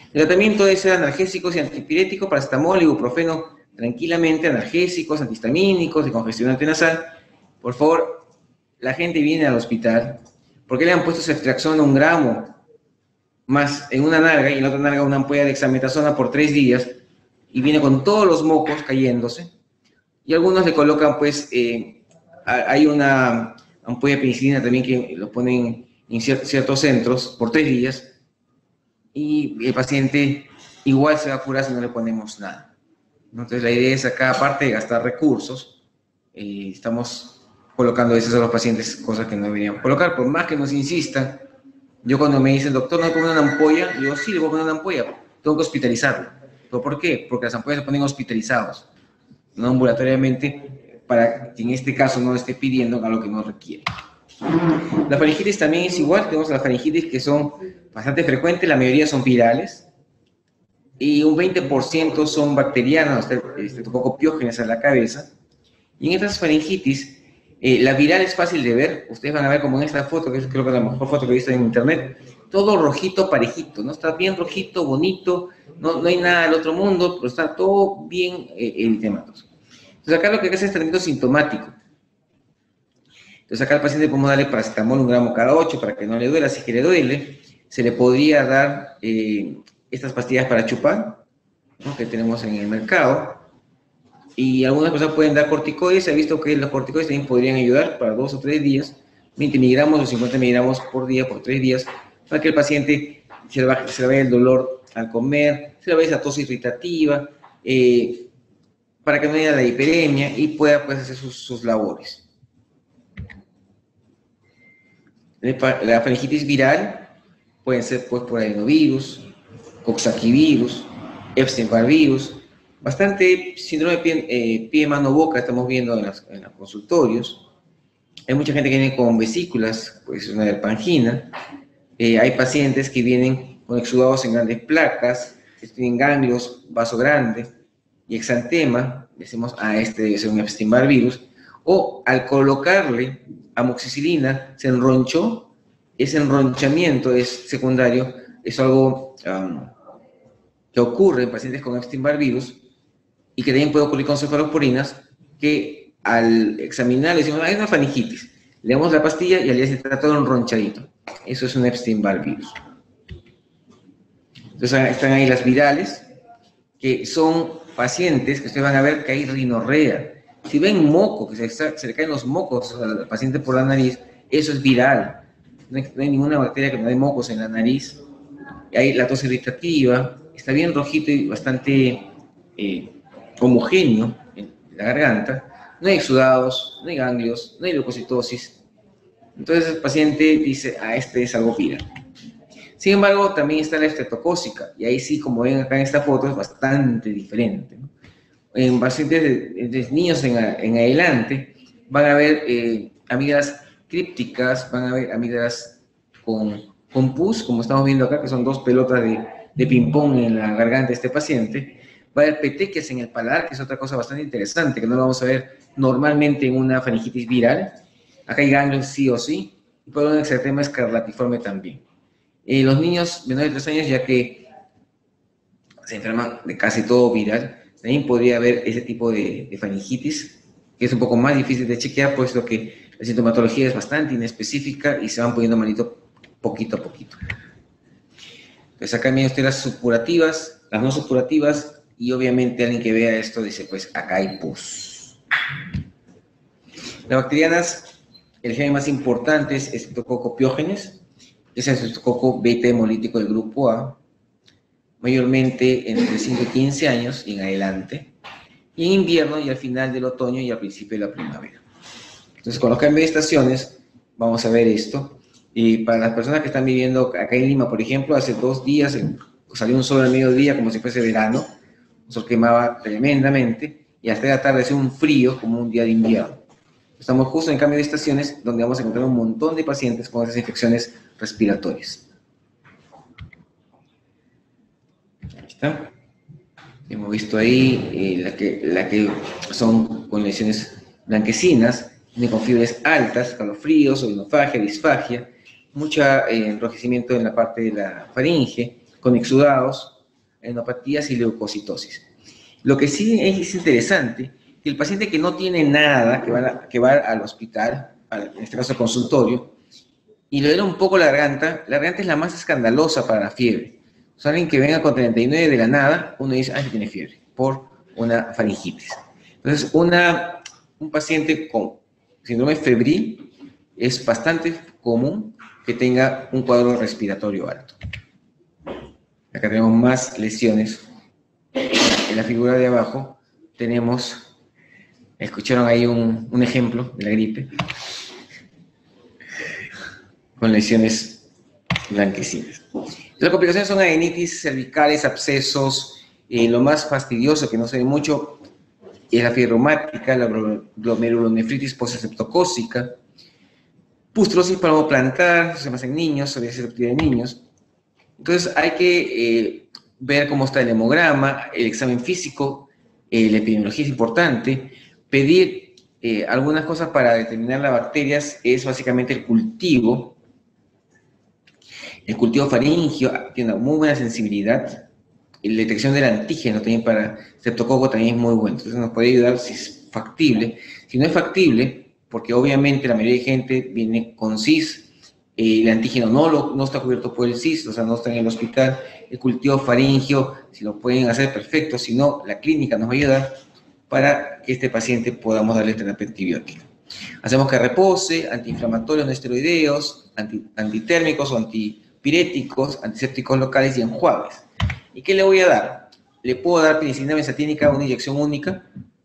El tratamiento debe ser analgésicos y antipiréticos, paracetamol, ibuprofeno, tranquilamente, analgésicos, antihistamínicos, decongestionante nasal. Por favor, la gente viene al hospital, ¿por qué le han puesto ceftriaxona 1 gramo más en una nalga y en la otra nalga una ampolla de dexametasona por 3 días y viene con todos los mocos cayéndose? Y algunos le colocan, pues, hay una ampolla de penicilina también que lo ponen en ciertos centros por 3 días y el paciente igual se va a curar si no le ponemos nada. Entonces la idea es acá, aparte de gastar recursos, estamos colocando a veces a los pacientes cosas que no deberían colocar, por más que nos insistan. Yo cuando me dicen, doctor, ¿no me ponen una ampolla? Yo, sí, le voy a poner una ampolla, tengo que hospitalizarlo. ¿Pero por qué? Porque las ampollas se ponen hospitalizados, no ambulatoriamente, para que en este caso no esté pidiendo algo que no requiere. La faringitis también es igual, tenemos las faringitis que son bastante frecuentes, la mayoría son virales, y un 20% son bacterianas, estreptococcus en la cabeza. Y en estas faringitis, la viral es fácil de ver. Ustedes van a ver como en esta foto, que es creo que la mejor foto que he visto en internet, todo rojito, parejito, ¿no? Está bien rojito, bonito, no hay nada del otro mundo, pero está todo bien eritematoso. Entonces acá lo que hace es tratamiento sintomático. Entonces acá al paciente podemos darle paracetamol 1 gramo cada 8 para que no le duela. Si es que le duele, se le podría dar estas pastillas para chupar, ¿no?, que tenemos en el mercado. Y algunas personas pueden dar corticoides. Se ha visto que los corticoides también podrían ayudar para 2 o 3 días, 20 miligramos o 50 miligramos por día, por 3 días, para que el paciente se le vaya el dolor al comer, se le vaya esa tos irritativa, para que no haya la hiperemia y pueda, pues, hacer sus labores. La faringitis viral pueden ser, pues, por adenovirus, coxsackievirus, Epstein-Barr virus, bastante síndrome de pie, mano, boca estamos viendo en los consultorios. Hay mucha gente que viene con vesículas, pues una derpangina. Hay pacientes que vienen con exudados en grandes placas, que tienen ganglios, vaso grande y exantema. Decimos, este debe ser un Epstein-Barr virus. O al colocarle amoxicilina, se enronchó. Ese enronchamiento es secundario, es algo que ocurre en pacientes con Epstein-Barr virus y que también puede ocurrir con cefaloporinas, que al examinar le decimos, hay una faringitis, le damos la pastilla y al día se está todo enronchadito. Eso es un Epstein-Barr virus. Entonces están ahí las virales, que son pacientes que ustedes van a ver que hay rinorrea. Si ven moco, que se le caen los mocos al paciente por la nariz, eso es viral. No hay ninguna bacteria que no dé mocos en la nariz. Hay la tos irritativa, está bien rojito y bastante homogéneo en la garganta. No hay exudados, no hay ganglios, no hay leucocitosis. Entonces el paciente dice, este es algo viral. Sin embargo, también está la estreptocócica, y ahí sí, como ven acá en esta foto, es bastante diferente, ¿no? En pacientes de niños en adelante, van a haber amígdalas crípticas, van a haber amígdalas con pus, como estamos viendo acá, que son 2 pelotas de ping-pong en la garganta de este paciente. Va a haber petequias en el paladar, que es otra cosa bastante interesante, que no lo vamos a ver normalmente en una faringitis viral. Acá hay ganglios sí o sí, y puede haber un exantema escarlatiforme también. Los niños menores de 3 años, ya que se enferman de casi todo viral, también podría haber ese tipo de faringitis, que es un poco más difícil de chequear, puesto que la sintomatología es bastante inespecífica y se van poniendo malito poquito a poquito. Entonces acá miren ustedes las supurativas, las no supurativas, y obviamente alguien que vea esto dice, pues acá hay pus. Las bacterianas, el gen más importante es Streptococcus pyogenes, es el Streptococcus beta hemolítico del grupo A, mayormente entre 5 y 15 años y en adelante, y en invierno y al final del otoño y al principio de la primavera. Entonces, con los cambios de estaciones, vamos a ver esto. Y para las personas que están viviendo acá en Lima, por ejemplo, hace 2 días salió un sol al mediodía como si fuese verano, un sol quemaba tremendamente, y hasta la tarde hacía un frío como un día de invierno. Estamos justo en cambio de estaciones, donde vamos a encontrar un montón de pacientes con esas infecciones respiratorias. Ahí está. Hemos visto ahí la que son con lesiones blanquecinas, con fiebres altas, calofríos, odinofagia, disfagia, mucho enrojecimiento en la parte de la faringe, con exudados, adenopatías y leucocitosis. Lo que sí es interesante, que el paciente que no tiene nada, que va al hospital, en este caso al consultorio, y le duele un poco la garganta es la más escandalosa para la fiebre. O sea, alguien que venga con 39 de la nada, uno dice, ah, que tiene fiebre, por una faringitis. Entonces, un paciente con síndrome febril es bastante común que tenga un cuadro respiratorio alto. Acá tenemos más lesiones. En la figura de abajo tenemos, escucharon ahí un ejemplo de la gripe, con lesiones blanquecinas. Las complicaciones son adenitis cervicales, abscesos, lo más fastidioso, que no se ve mucho, es la fiebre reumática, la glomerulonefritis postseptocócica, pustulosis palmoplantar, se llama en niños, psoriasis de niños. Entonces hay que ver cómo está el hemograma, el examen físico, la epidemiología es importante, pedir algunas cosas para determinar las bacterias, es básicamente el cultivo faríngeo tiene una muy buena sensibilidad, la detección del antígeno también para streptococo también es muy bueno, entonces nos puede ayudar si es factible. Si no es factible, porque obviamente la mayoría de gente viene con CIS, el antígeno no está cubierto por el CIS, o sea, no está en el hospital, el cultivo faríngeo, si lo pueden hacer, perfecto, si no, la clínica nos va a ayudar para que este paciente podamos darle terapia antibiótica. Hacemos que repose, antiinflamatorios no esteroideos, antitérmicos o antipiréticos, antisépticos locales y enjuagues. ¿Y qué le voy a dar? Le puedo dar penicilina benzatínica, una inyección única.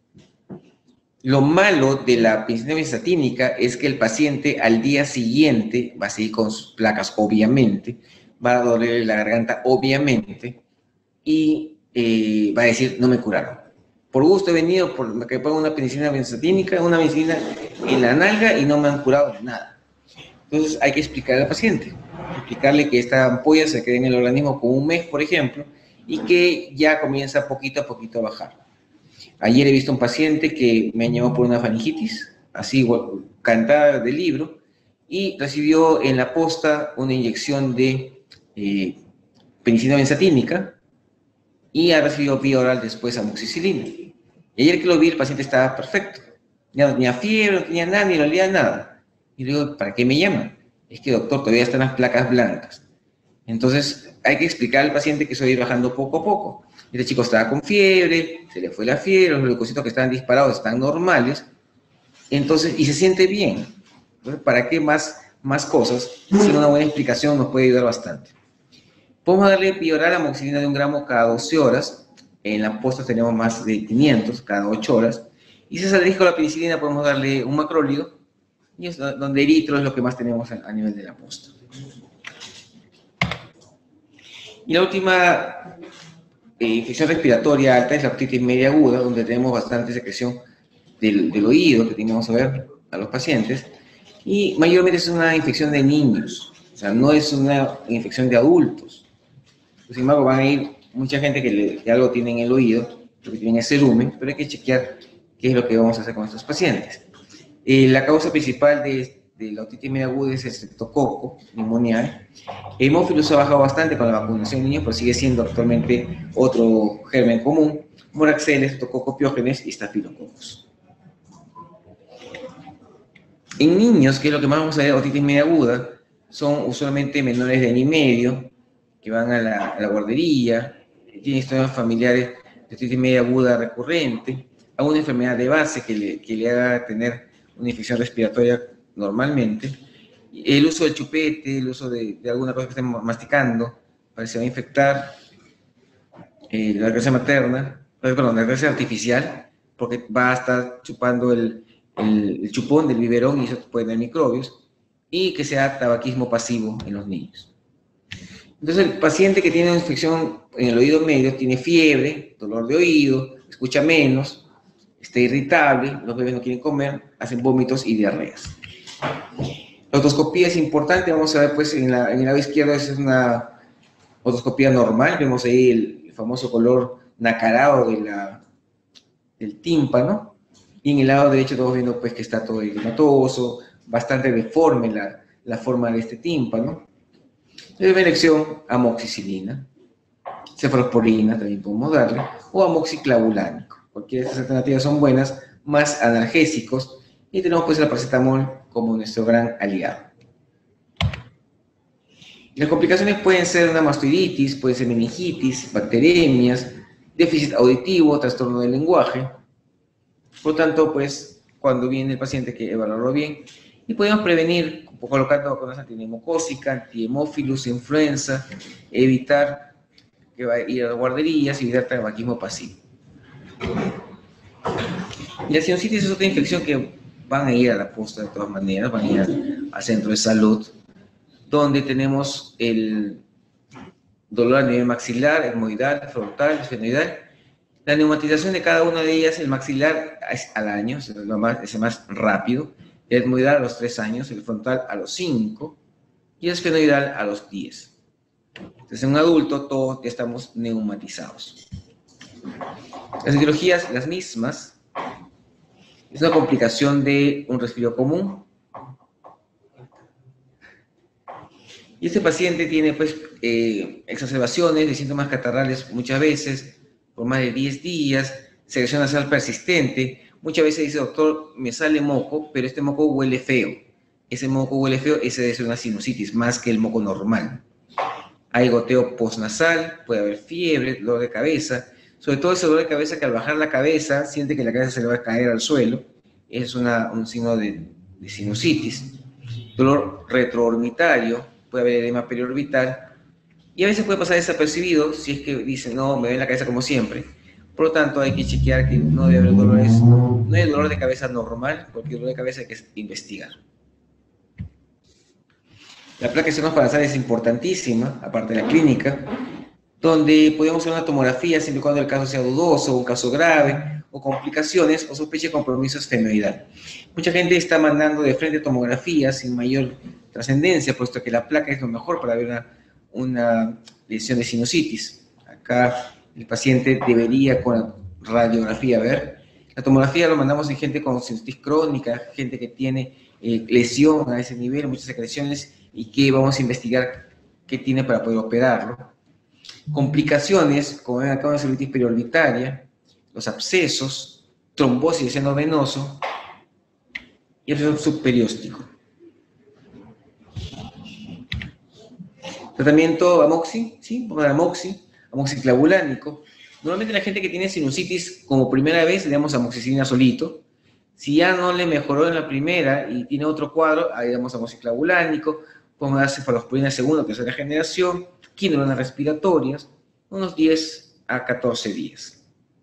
Lo malo de la penicilina benzatínica es que el paciente al día siguiente va a seguir con sus placas, obviamente, va a doler la garganta, obviamente, y va a decir, no me curaron. Por gusto he venido por que ponga una penicilina benzatínica, una medicina en la nalga y no me han curado de nada. Entonces hay que explicarle al paciente, explicarle que esta ampolla se queda en el organismo con un mes, por ejemplo, y que ya comienza poquito a poquito a bajar. Ayer he visto un paciente que me llamó por una faringitis, así cantada del libro, y recibió en la posta una inyección de penicilina benzatínica y ha recibido vía oral después amoxicilina. Y ayer que lo vi, el paciente estaba perfecto. Ya no tenía fiebre, no tenía nada, ni le olía nada. Y le digo, ¿para qué me llaman? Es que, doctor, todavía están las placas blancas. Entonces, hay que explicar al paciente que eso va a ir bajando poco a poco. Este chico estaba con fiebre, se le fue la fiebre, los leucocitos que estaban disparados están normales, entonces, y se siente bien. Entonces, ¿para qué más cosas? Si una buena explicación nos puede ayudar bastante. Podemos darle vía oral amoxicilina de 1 gramo cada 12 horas. En la posta tenemos más de 500 cada 8 horas. Y si es alérgico a la penicilina, podemos darle un macrólido, y es donde eritro es lo que más tenemos a nivel de la posta. Y la última infección respiratoria alta es la otitis media aguda, donde tenemos bastante secreción del oído, que tenemos a ver a los pacientes, y mayormente es una infección de niños, o sea, no es una infección de adultos. Sin embargo, van a ir mucha gente que algo tiene en el oído, porque tienen ese cerumen, pero hay que chequear qué es lo que vamos a hacer con estos pacientes. La causa principal de la otitis media aguda es el streptococo pneumoniae. Hemófilos ha bajado bastante con la vacunación en niños, pero sigue siendo actualmente otro germen común: Moraxella, Streptococcus pyogenes y Staphylococcus. En niños, que es lo que más vamos a ver, otitis media aguda, son usualmente menores de año y medio, que van a la guardería, tienen historias familiares de otitis media aguda recurrente, alguna enfermedad de base que le haga tener una infección respiratoria normalmente, el uso del chupete, el uso de alguna cosa que estén masticando, para que se va a infectar, la lactancia materna, perdón, la lactancia artificial, porque va a estar chupando el chupón del biberón y eso puede tener microbios, y que sea tabaquismo pasivo en los niños. Entonces, el paciente que tiene una infección en el oído medio tiene fiebre, dolor de oído, escucha menos, está irritable, los bebés no quieren comer, hacen vómitos y diarreas. La otoscopía es importante, vamos a ver pues en el lado izquierdo es una otoscopía normal, vemos ahí el famoso color nacarado del tímpano, y en el lado derecho estamos viendo pues que está todo eritematoso, bastante deforme la forma de este tímpano. De elección, amoxicilina. cefalosporina también podemos darle, o amoxiclavulánico. Cualquiera de estas alternativas son buenas, más analgésicos, y tenemos pues el paracetamol como nuestro gran aliado. Las complicaciones pueden ser una mastoiditis, pueden ser meningitis, bacteremias, déficit auditivo, trastorno del lenguaje. Por lo tanto, pues, cuando viene el paciente hay que evaluarlo bien. Y podemos prevenir colocando vacunas antineumocócica, antihemófilos, influenza, evitar que va a ir a las guarderías y evitar tabaquismo pasivo. Y la sinusitis es otra infección que van a ir a la posta de todas maneras, van a ir al centro de salud, donde tenemos el dolor a nivel maxilar, etmoidal, frontal, esfenoidal. La neumatización de cada una de ellas, el maxilar es al año, es el más rápido, el etmoidal a los 3 años, el frontal a los 5 y el esfenoidal a los 10. Entonces, en un adulto todos ya estamos neumatizados. Las etiologías, las mismas, es una complicación de un resfriado común. Y este paciente tiene pues exacerbaciones de síntomas catarrales muchas veces, por más de 10 días, secreción nasal persistente. Muchas veces dice, doctor, me sale moco, pero este moco huele feo. Ese moco huele feo, ese debe ser una sinusitis, más que el moco normal. Hay goteo postnasal, puede haber fiebre, dolor de cabeza, sobre todo ese dolor de cabeza que al bajar la cabeza siente que la cabeza se le va a caer al suelo. Es un signo de sinusitis. Dolor retroorbitario, puede haber edema periorbital, y a veces puede pasar desapercibido si es que dicen, no, me duele la cabeza como siempre. Por lo tanto, hay que chequear que no debe haber dolores, no hay dolor de cabeza normal, cualquier dolor de cabeza hay que investigar. La placa esternoparansal es importantísima, aparte de la clínica, donde podemos hacer una tomografía siempre y cuando el caso sea dudoso, un caso grave, o complicaciones, o sospecha de compromiso esfenoidal. Mucha gente está mandando de frente tomografías sin mayor trascendencia, puesto que la placa es lo mejor para ver una lesión de sinusitis. Acá el paciente debería con la radiografía ver. La tomografía lo mandamos en gente con sinusitis crónica, gente que tiene lesión a ese nivel, muchas secreciones, y que vamos a investigar qué tiene para poder operarlo. Complicaciones, como ven acá, una celulitis periorbitaria, los abscesos, trombosis de seno venoso y absceso subperióstico. Tratamiento amoxi, ¿sí? Amoxiclavulánico. Normalmente la gente que tiene sinusitis como primera vez le damos amoxicilina solito. Si ya no le mejoró en la primera y tiene otro cuadro, ahí damos amoxiclavulánico. Podemos dar cefalosporina segundo, tercera generación, quinolonas respiratorias, unos 10 a 14 días.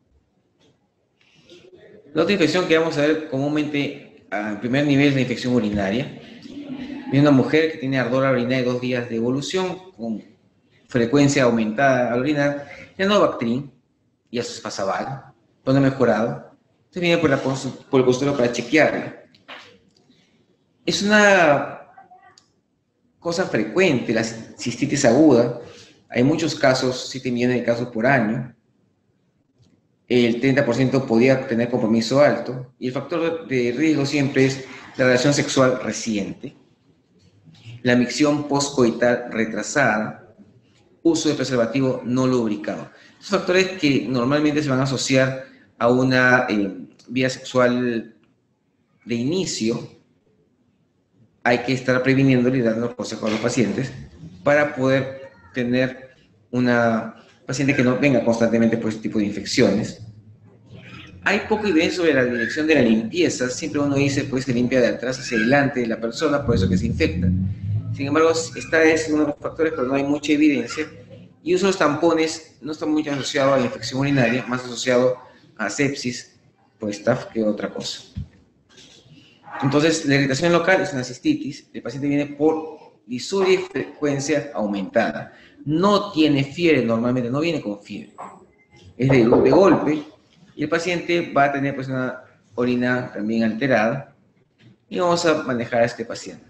La otra infección que vamos a ver comúnmente a primer nivel es la infección urinaria. Viene una mujer que tiene ardor al orinar y 2 días de evolución, con frecuencia aumentada al orinar, ya no Bactrim, y eso es Pasabal, no ha mejorado. Entonces viene por el consultorio para chequearla. Es una cosa frecuente, la cistitis aguda. Hay muchos casos, 7 millones de casos por año. El 30% podía tener compromiso alto. Y el factor de riesgo siempre es la relación sexual reciente, la micción postcoital retrasada, uso de preservativo no lubricado. Son factores que normalmente se van a asociar a una vía sexual de inicio. Hay que estar previniéndole y dando consejos a los pacientes para poder tener una paciente que no venga constantemente por este tipo de infecciones. Hay poca evidencia sobre la dirección de la limpieza. Siempre uno dice, pues se limpia de atrás hacia adelante de la persona, por eso que se infecta. Sin embargo, esta es uno de los factores, pero no hay mucha evidencia. Y uso de los tampones no está muy asociado a la infección urinaria, más asociado a sepsis por staph que otra cosa. Entonces, la irritación local es una cistitis. El paciente viene por disuria y frecuencia aumentada. No tiene fiebre normalmente, no viene con fiebre. Es de golpe. Y el paciente va a tener pues una orina también alterada. Y vamos a manejar a este paciente.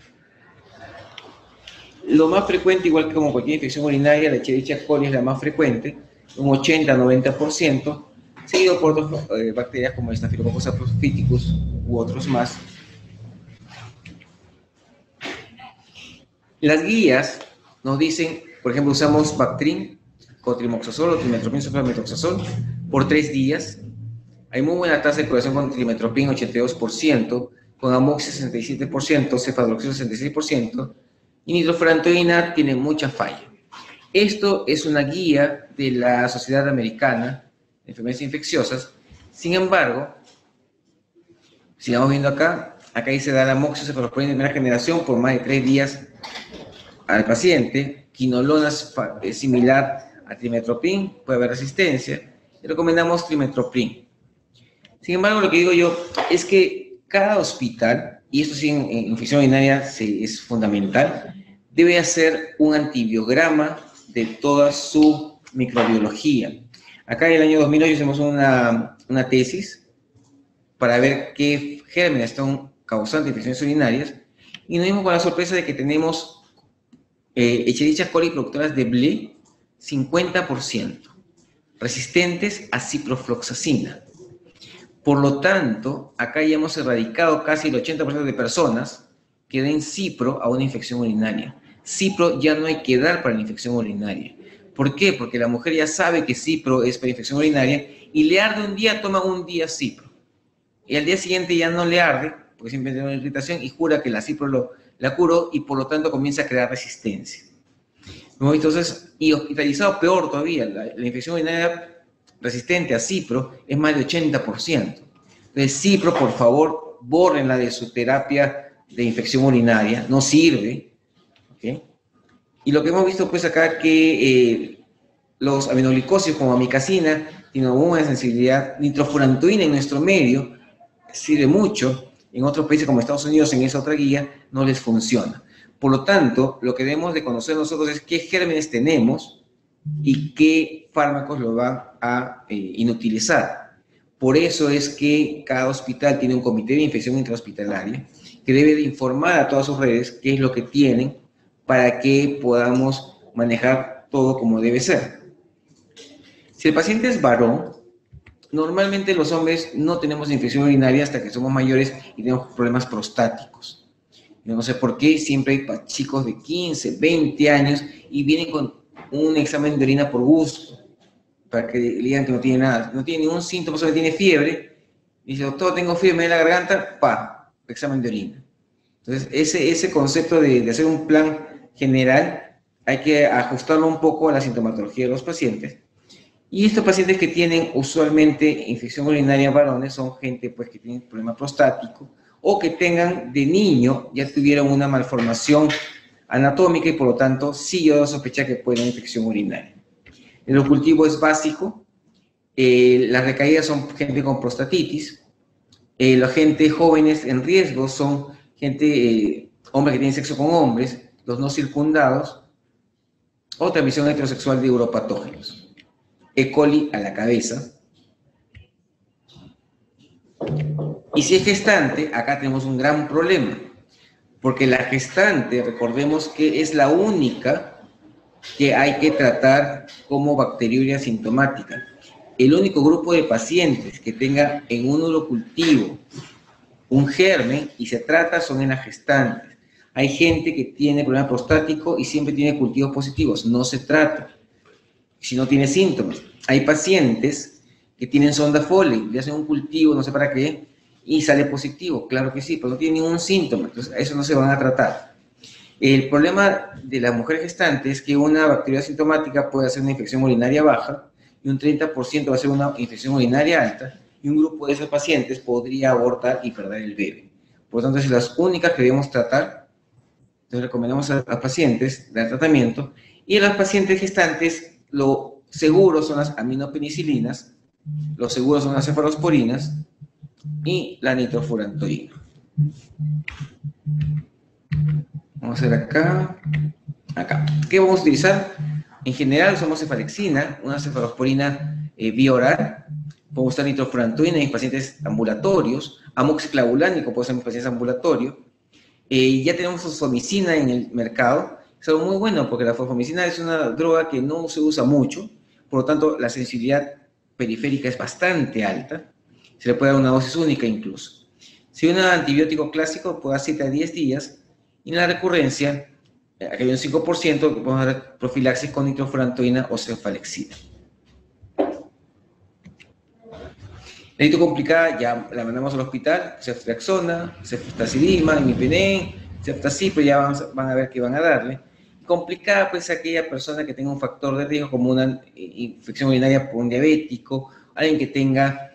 Lo más frecuente, igual que como cualquier infección urinaria, la Escherichia coli es la más frecuente, un 80-90%, seguido por otras bacterias como el Staphylococcus apophyticus u otros más. Las guías nos dicen, por ejemplo, usamos Bactrim cotrimoxazol o trimetoprim sulfamethoxazol por 3 días. Hay muy buena tasa de curación con trimetoprim, 82%, con amoxia 67%, cefadroxil 66%, y nitrofurantoína tiene mucha falla. Esto es una guía de la Sociedad Americana de Enfermedades Infecciosas. Sin embargo, sigamos viendo acá dice dar amoxia cefalosporina de primera generación por más de 3 días al paciente. Quinolona es similar a trimetoprim, puede haber resistencia, y recomendamos trimetoprim. Sin embargo, lo que digo yo es que cada hospital, y esto sí en infección urinaria es fundamental, debe hacer un antibiograma de toda su microbiología. Acá en el año 2008 hicimos una tesis para ver qué gérmenes son causantes de infecciones urinarias, y nos dimos con la sorpresa de que tenemos Escherichia coli productoras de BLE 50%, resistentes a ciprofloxacina. Por lo tanto, acá ya hemos erradicado casi el 80% de personas que den cipro a una infección urinaria. Cipro ya no hay que dar para la infección urinaria. ¿Por qué? Porque la mujer ya sabe que cipro es para infección urinaria y le arde un día, toma un día cipro. Y al día siguiente ya no le arde, porque siempre tiene una irritación, y jura que la cipro la curó y por lo tanto comienza a crear resistencia. Entonces, y hospitalizado peor todavía, la infección urinaria resistente a cipro es más de 80%. Entonces, cipro, por favor, bórrenla de su terapia de infección urinaria, no sirve. ¿Okay? Y lo que hemos visto pues acá que los aminoglicósidos como amicacina tienen una buena sensibilidad, nitrofurantoína en nuestro medio sirve mucho, en otros países como Estados Unidos en esa otra guía no les funciona. Por lo tanto, lo que debemos de conocer nosotros es qué gérmenes tenemos y qué fármacos lo van a inutilizar. Por eso es que cada hospital tiene un comité de infección intrahospitalaria que debe de informar a todas sus redes qué es lo que tienen para que podamos manejar todo como debe ser. Si el paciente es varón, normalmente los hombres no tenemos infección urinaria hasta que somos mayores y tenemos problemas prostáticos. Yo no sé por qué, siempre hay chicos de 15, 20 años y vienen con un examen de orina por gusto, para que le digan que no tiene nada, no tiene ningún síntoma, solo tiene fiebre, y dice, doctor, tengo fiebre, me da la garganta, examen de orina. Entonces, ese concepto de hacer un plan general, hay que ajustarlo un poco a la sintomatología de los pacientes. Y estos pacientes que tienen usualmente infección urinaria en varones son gente pues, que tiene problema prostático, o que tengan de niño, ya tuvieron una malformación anatómica y por lo tanto sí yo sospechar que puede haber infección urinaria. El ocultivo es básico, las recaídas son gente con prostatitis, la gente jóvenes en riesgo son gente, hombres que tienen sexo con hombres, los no circundados, o transmisión heterosexual de uropatógenos. E. coli a la cabeza. Y si es gestante, acá tenemos un gran problema, porque la gestante, recordemos que es la única que hay que tratar como bacteriuria sintomática. El único grupo de pacientes que tenga en un urocultivo un germen y se trata son en las gestantes. Hay gente que tiene problema prostático y siempre tiene cultivos positivos, no se trata si no tiene síntomas. Hay pacientes que tienen sonda Foley, le hacen un cultivo, no sé para qué, y sale positivo, claro que sí, pero no tiene ningún síntoma, entonces a eso no se van a tratar. El problema de la mujer gestante es que una bacteria sintomática puede hacer una infección urinaria baja y un 30% va a ser una infección urinaria alta, y un grupo de esos pacientes podría abortar y perder el bebé. Por lo tanto, es las únicas que debemos tratar. Entonces, recomendamos a pacientes dar tratamiento, y a los pacientes gestantes, lo seguro son las aminopenicilinas, lo seguro son las cefalosporinas y la nitrofurantoína. Vamos a hacer acá. ¿Qué vamos a utilizar? En general usamos cefalexina, una cefalosporina vía oral. Podemos usar nitrofurantoína en pacientes ambulatorios, amoxiclavulánico puede ser en pacientes ambulatorios. Ya tenemos fosfomicina en el mercado. Es algo muy bueno porque la fosfomicina es una droga que no se usa mucho, por lo tanto la sensibilidad periférica es bastante alta. Se le puede dar una dosis única incluso. Si un antibiótico clásico puede dar 7 a 10 días, y en la recurrencia Aquí hay un 5% que vamos a dar profilaxis con nitrofurantoína o cefalexina. Necesito complicada, ya la mandamos al hospital, ceftriaxona, ceftazidima, imipenem, ceftazipro, ya van a ver qué van a darle. Complicada, pues, aquella persona que tenga un factor de riesgo como una infección urinaria por un diabético, alguien que tenga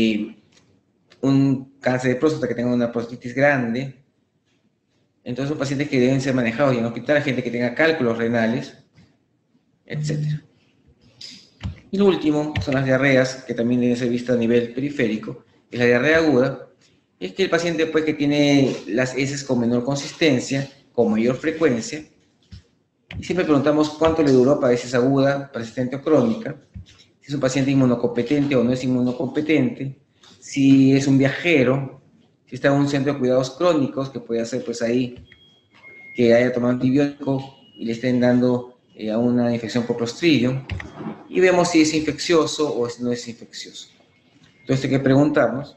un cáncer de próstata, que tenga una prostatitis grande. Entonces, son pacientes que deben ser manejados en el hospital, gente que tenga cálculos renales, etc. Y lo último son las diarreas, que también deben ser vistas a nivel periférico. Es la diarrea aguda, es que el paciente, pues, que tiene las heces con menor consistencia, con mayor frecuencia, y siempre preguntamos cuánto le duró para heces aguda, persistente o crónica, si es un paciente inmunocompetente o no es inmunocompetente, si es un viajero, si está en un centro de cuidados crónicos, que puede hacer, pues, ahí que haya tomado antibiótico y le estén dando a una infección por Clostridium, y vemos si es infeccioso o no es infeccioso. Entonces hay que preguntarnos,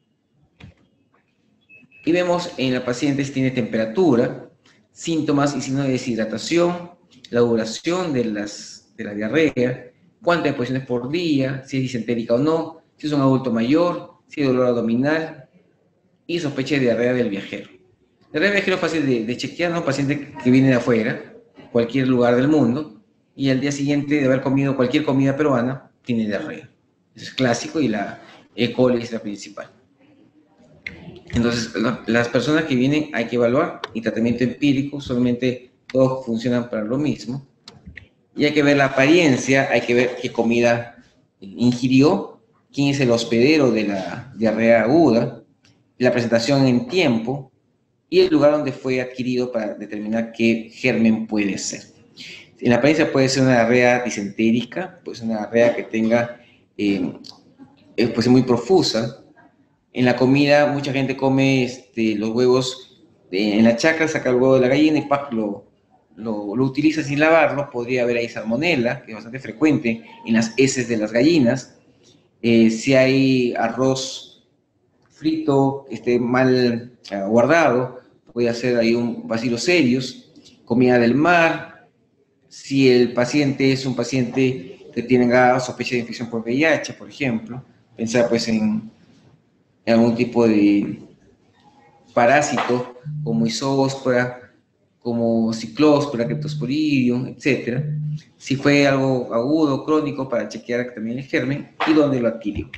y vemos en la paciente si tiene temperatura, síntomas y signos de deshidratación, la duración de la diarrea, cuántas deposiciones por día, si es disentérica o no, si es un adulto mayor, si hay dolor abdominal, y sospecha de diarrea del viajero. La diarrea del viajero es fácil de chequear, ¿no? Paciente que viene de afuera, cualquier lugar del mundo, y al día siguiente de haber comido cualquier comida peruana, tiene diarrea. Eso es clásico y la E. coli es la principal. Entonces, las personas que vienen hay que evaluar, y tratamiento empírico, solamente todos funcionan para lo mismo. Y hay que ver la apariencia, hay que ver qué comida ingirió, quién es el hospedero de la diarrea aguda, la presentación en tiempo y el lugar donde fue adquirido para determinar qué germen puede ser. En la apariencia puede ser una diarrea disentérica, puede ser una diarrea que tenga, pues, muy profusa. En la comida, mucha gente come los huevos en la chacra, saca el huevo de la gallina y lo utiliza sin lavarlo. Podría haber ahí salmonela, que es bastante frecuente en las heces de las gallinas. Si hay arroz frito que esté mal guardado, puede hacer ahí un bacillus cereus. Comida del mar. Si el paciente es un paciente que tenga sospecha de infección por VIH, por ejemplo, pensar, pues, en algún tipo de parásito como isóspora, como ciclóspora, Cryptosporidium, etc. Si fue algo agudo, crónico, para chequear también el germen y dónde lo adquirió.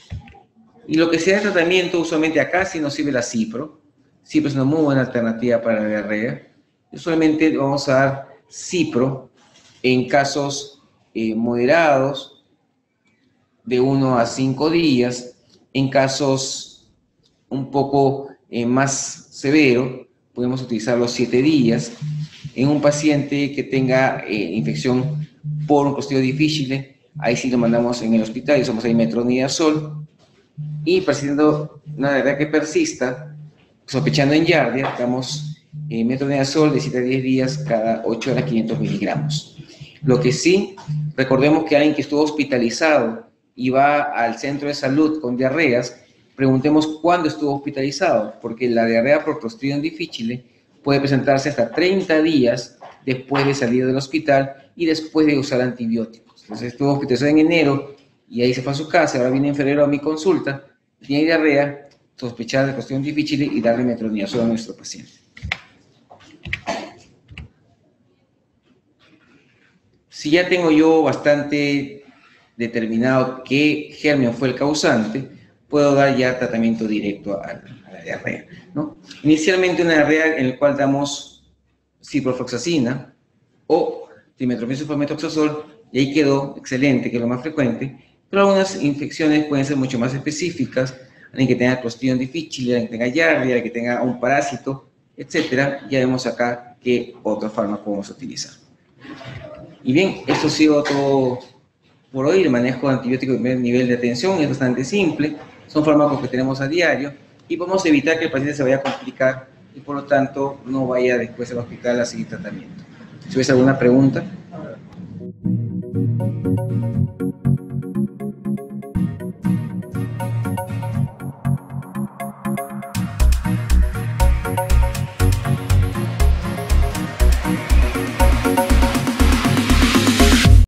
Y lo que sea de tratamiento, usualmente acá sí nos sirve la cipro. Cipro es una muy buena alternativa para la diarrea. Y solamente vamos a dar cipro en casos moderados, de 1 a 5 días. En casos un poco más severos, podemos utilizar los 7 días. En un paciente que tenga infección por un Clostridium difficile, ahí sí lo mandamos en el hospital y usamos ahí metronidazol. Y persiguiendo una diarrea que persista, sospechando en Giardia, damos metronidazol de 7 a 10 días cada 8 horas, 500 miligramos. Lo que sí, recordemos que alguien que estuvo hospitalizado y va al centro de salud con diarreas, preguntemos cuándo estuvo hospitalizado, porque la diarrea por Clostridium difficile puede presentarse hasta 30 días después de salir del hospital y después de usar antibióticos. Entonces, estuvo hospitalizado en enero y ahí se fue a su casa, ahora viene en febrero a mi consulta, tiene diarrea, sospechar de Clostridium difficile y darle metronidazol a nuestro paciente. Si ya tengo yo bastante determinado qué germen fue el causante, puedo dar ya tratamiento directo a la diarrea, ¿no? Inicialmente una diarrea en la cual damos ciprofloxacina o trimetoprim-sulfametoxazol, y ahí quedó excelente, que es lo más frecuente, pero algunas infecciones pueden ser mucho más específicas, alguien que tenga Clostridium difficile, alguien que tenga Giardia, que tenga un parásito, etcétera. Ya vemos acá qué otro fármaco podemos utilizar. Y bien, esto ha sido todo por hoy. El manejo de antibióticos de primer nivel de atención es bastante simple. Son fármacos que tenemos a diario y podemos evitar que el paciente se vaya a complicar y por lo tanto no vaya después al hospital a seguir tratamiento. Si hubiese alguna pregunta.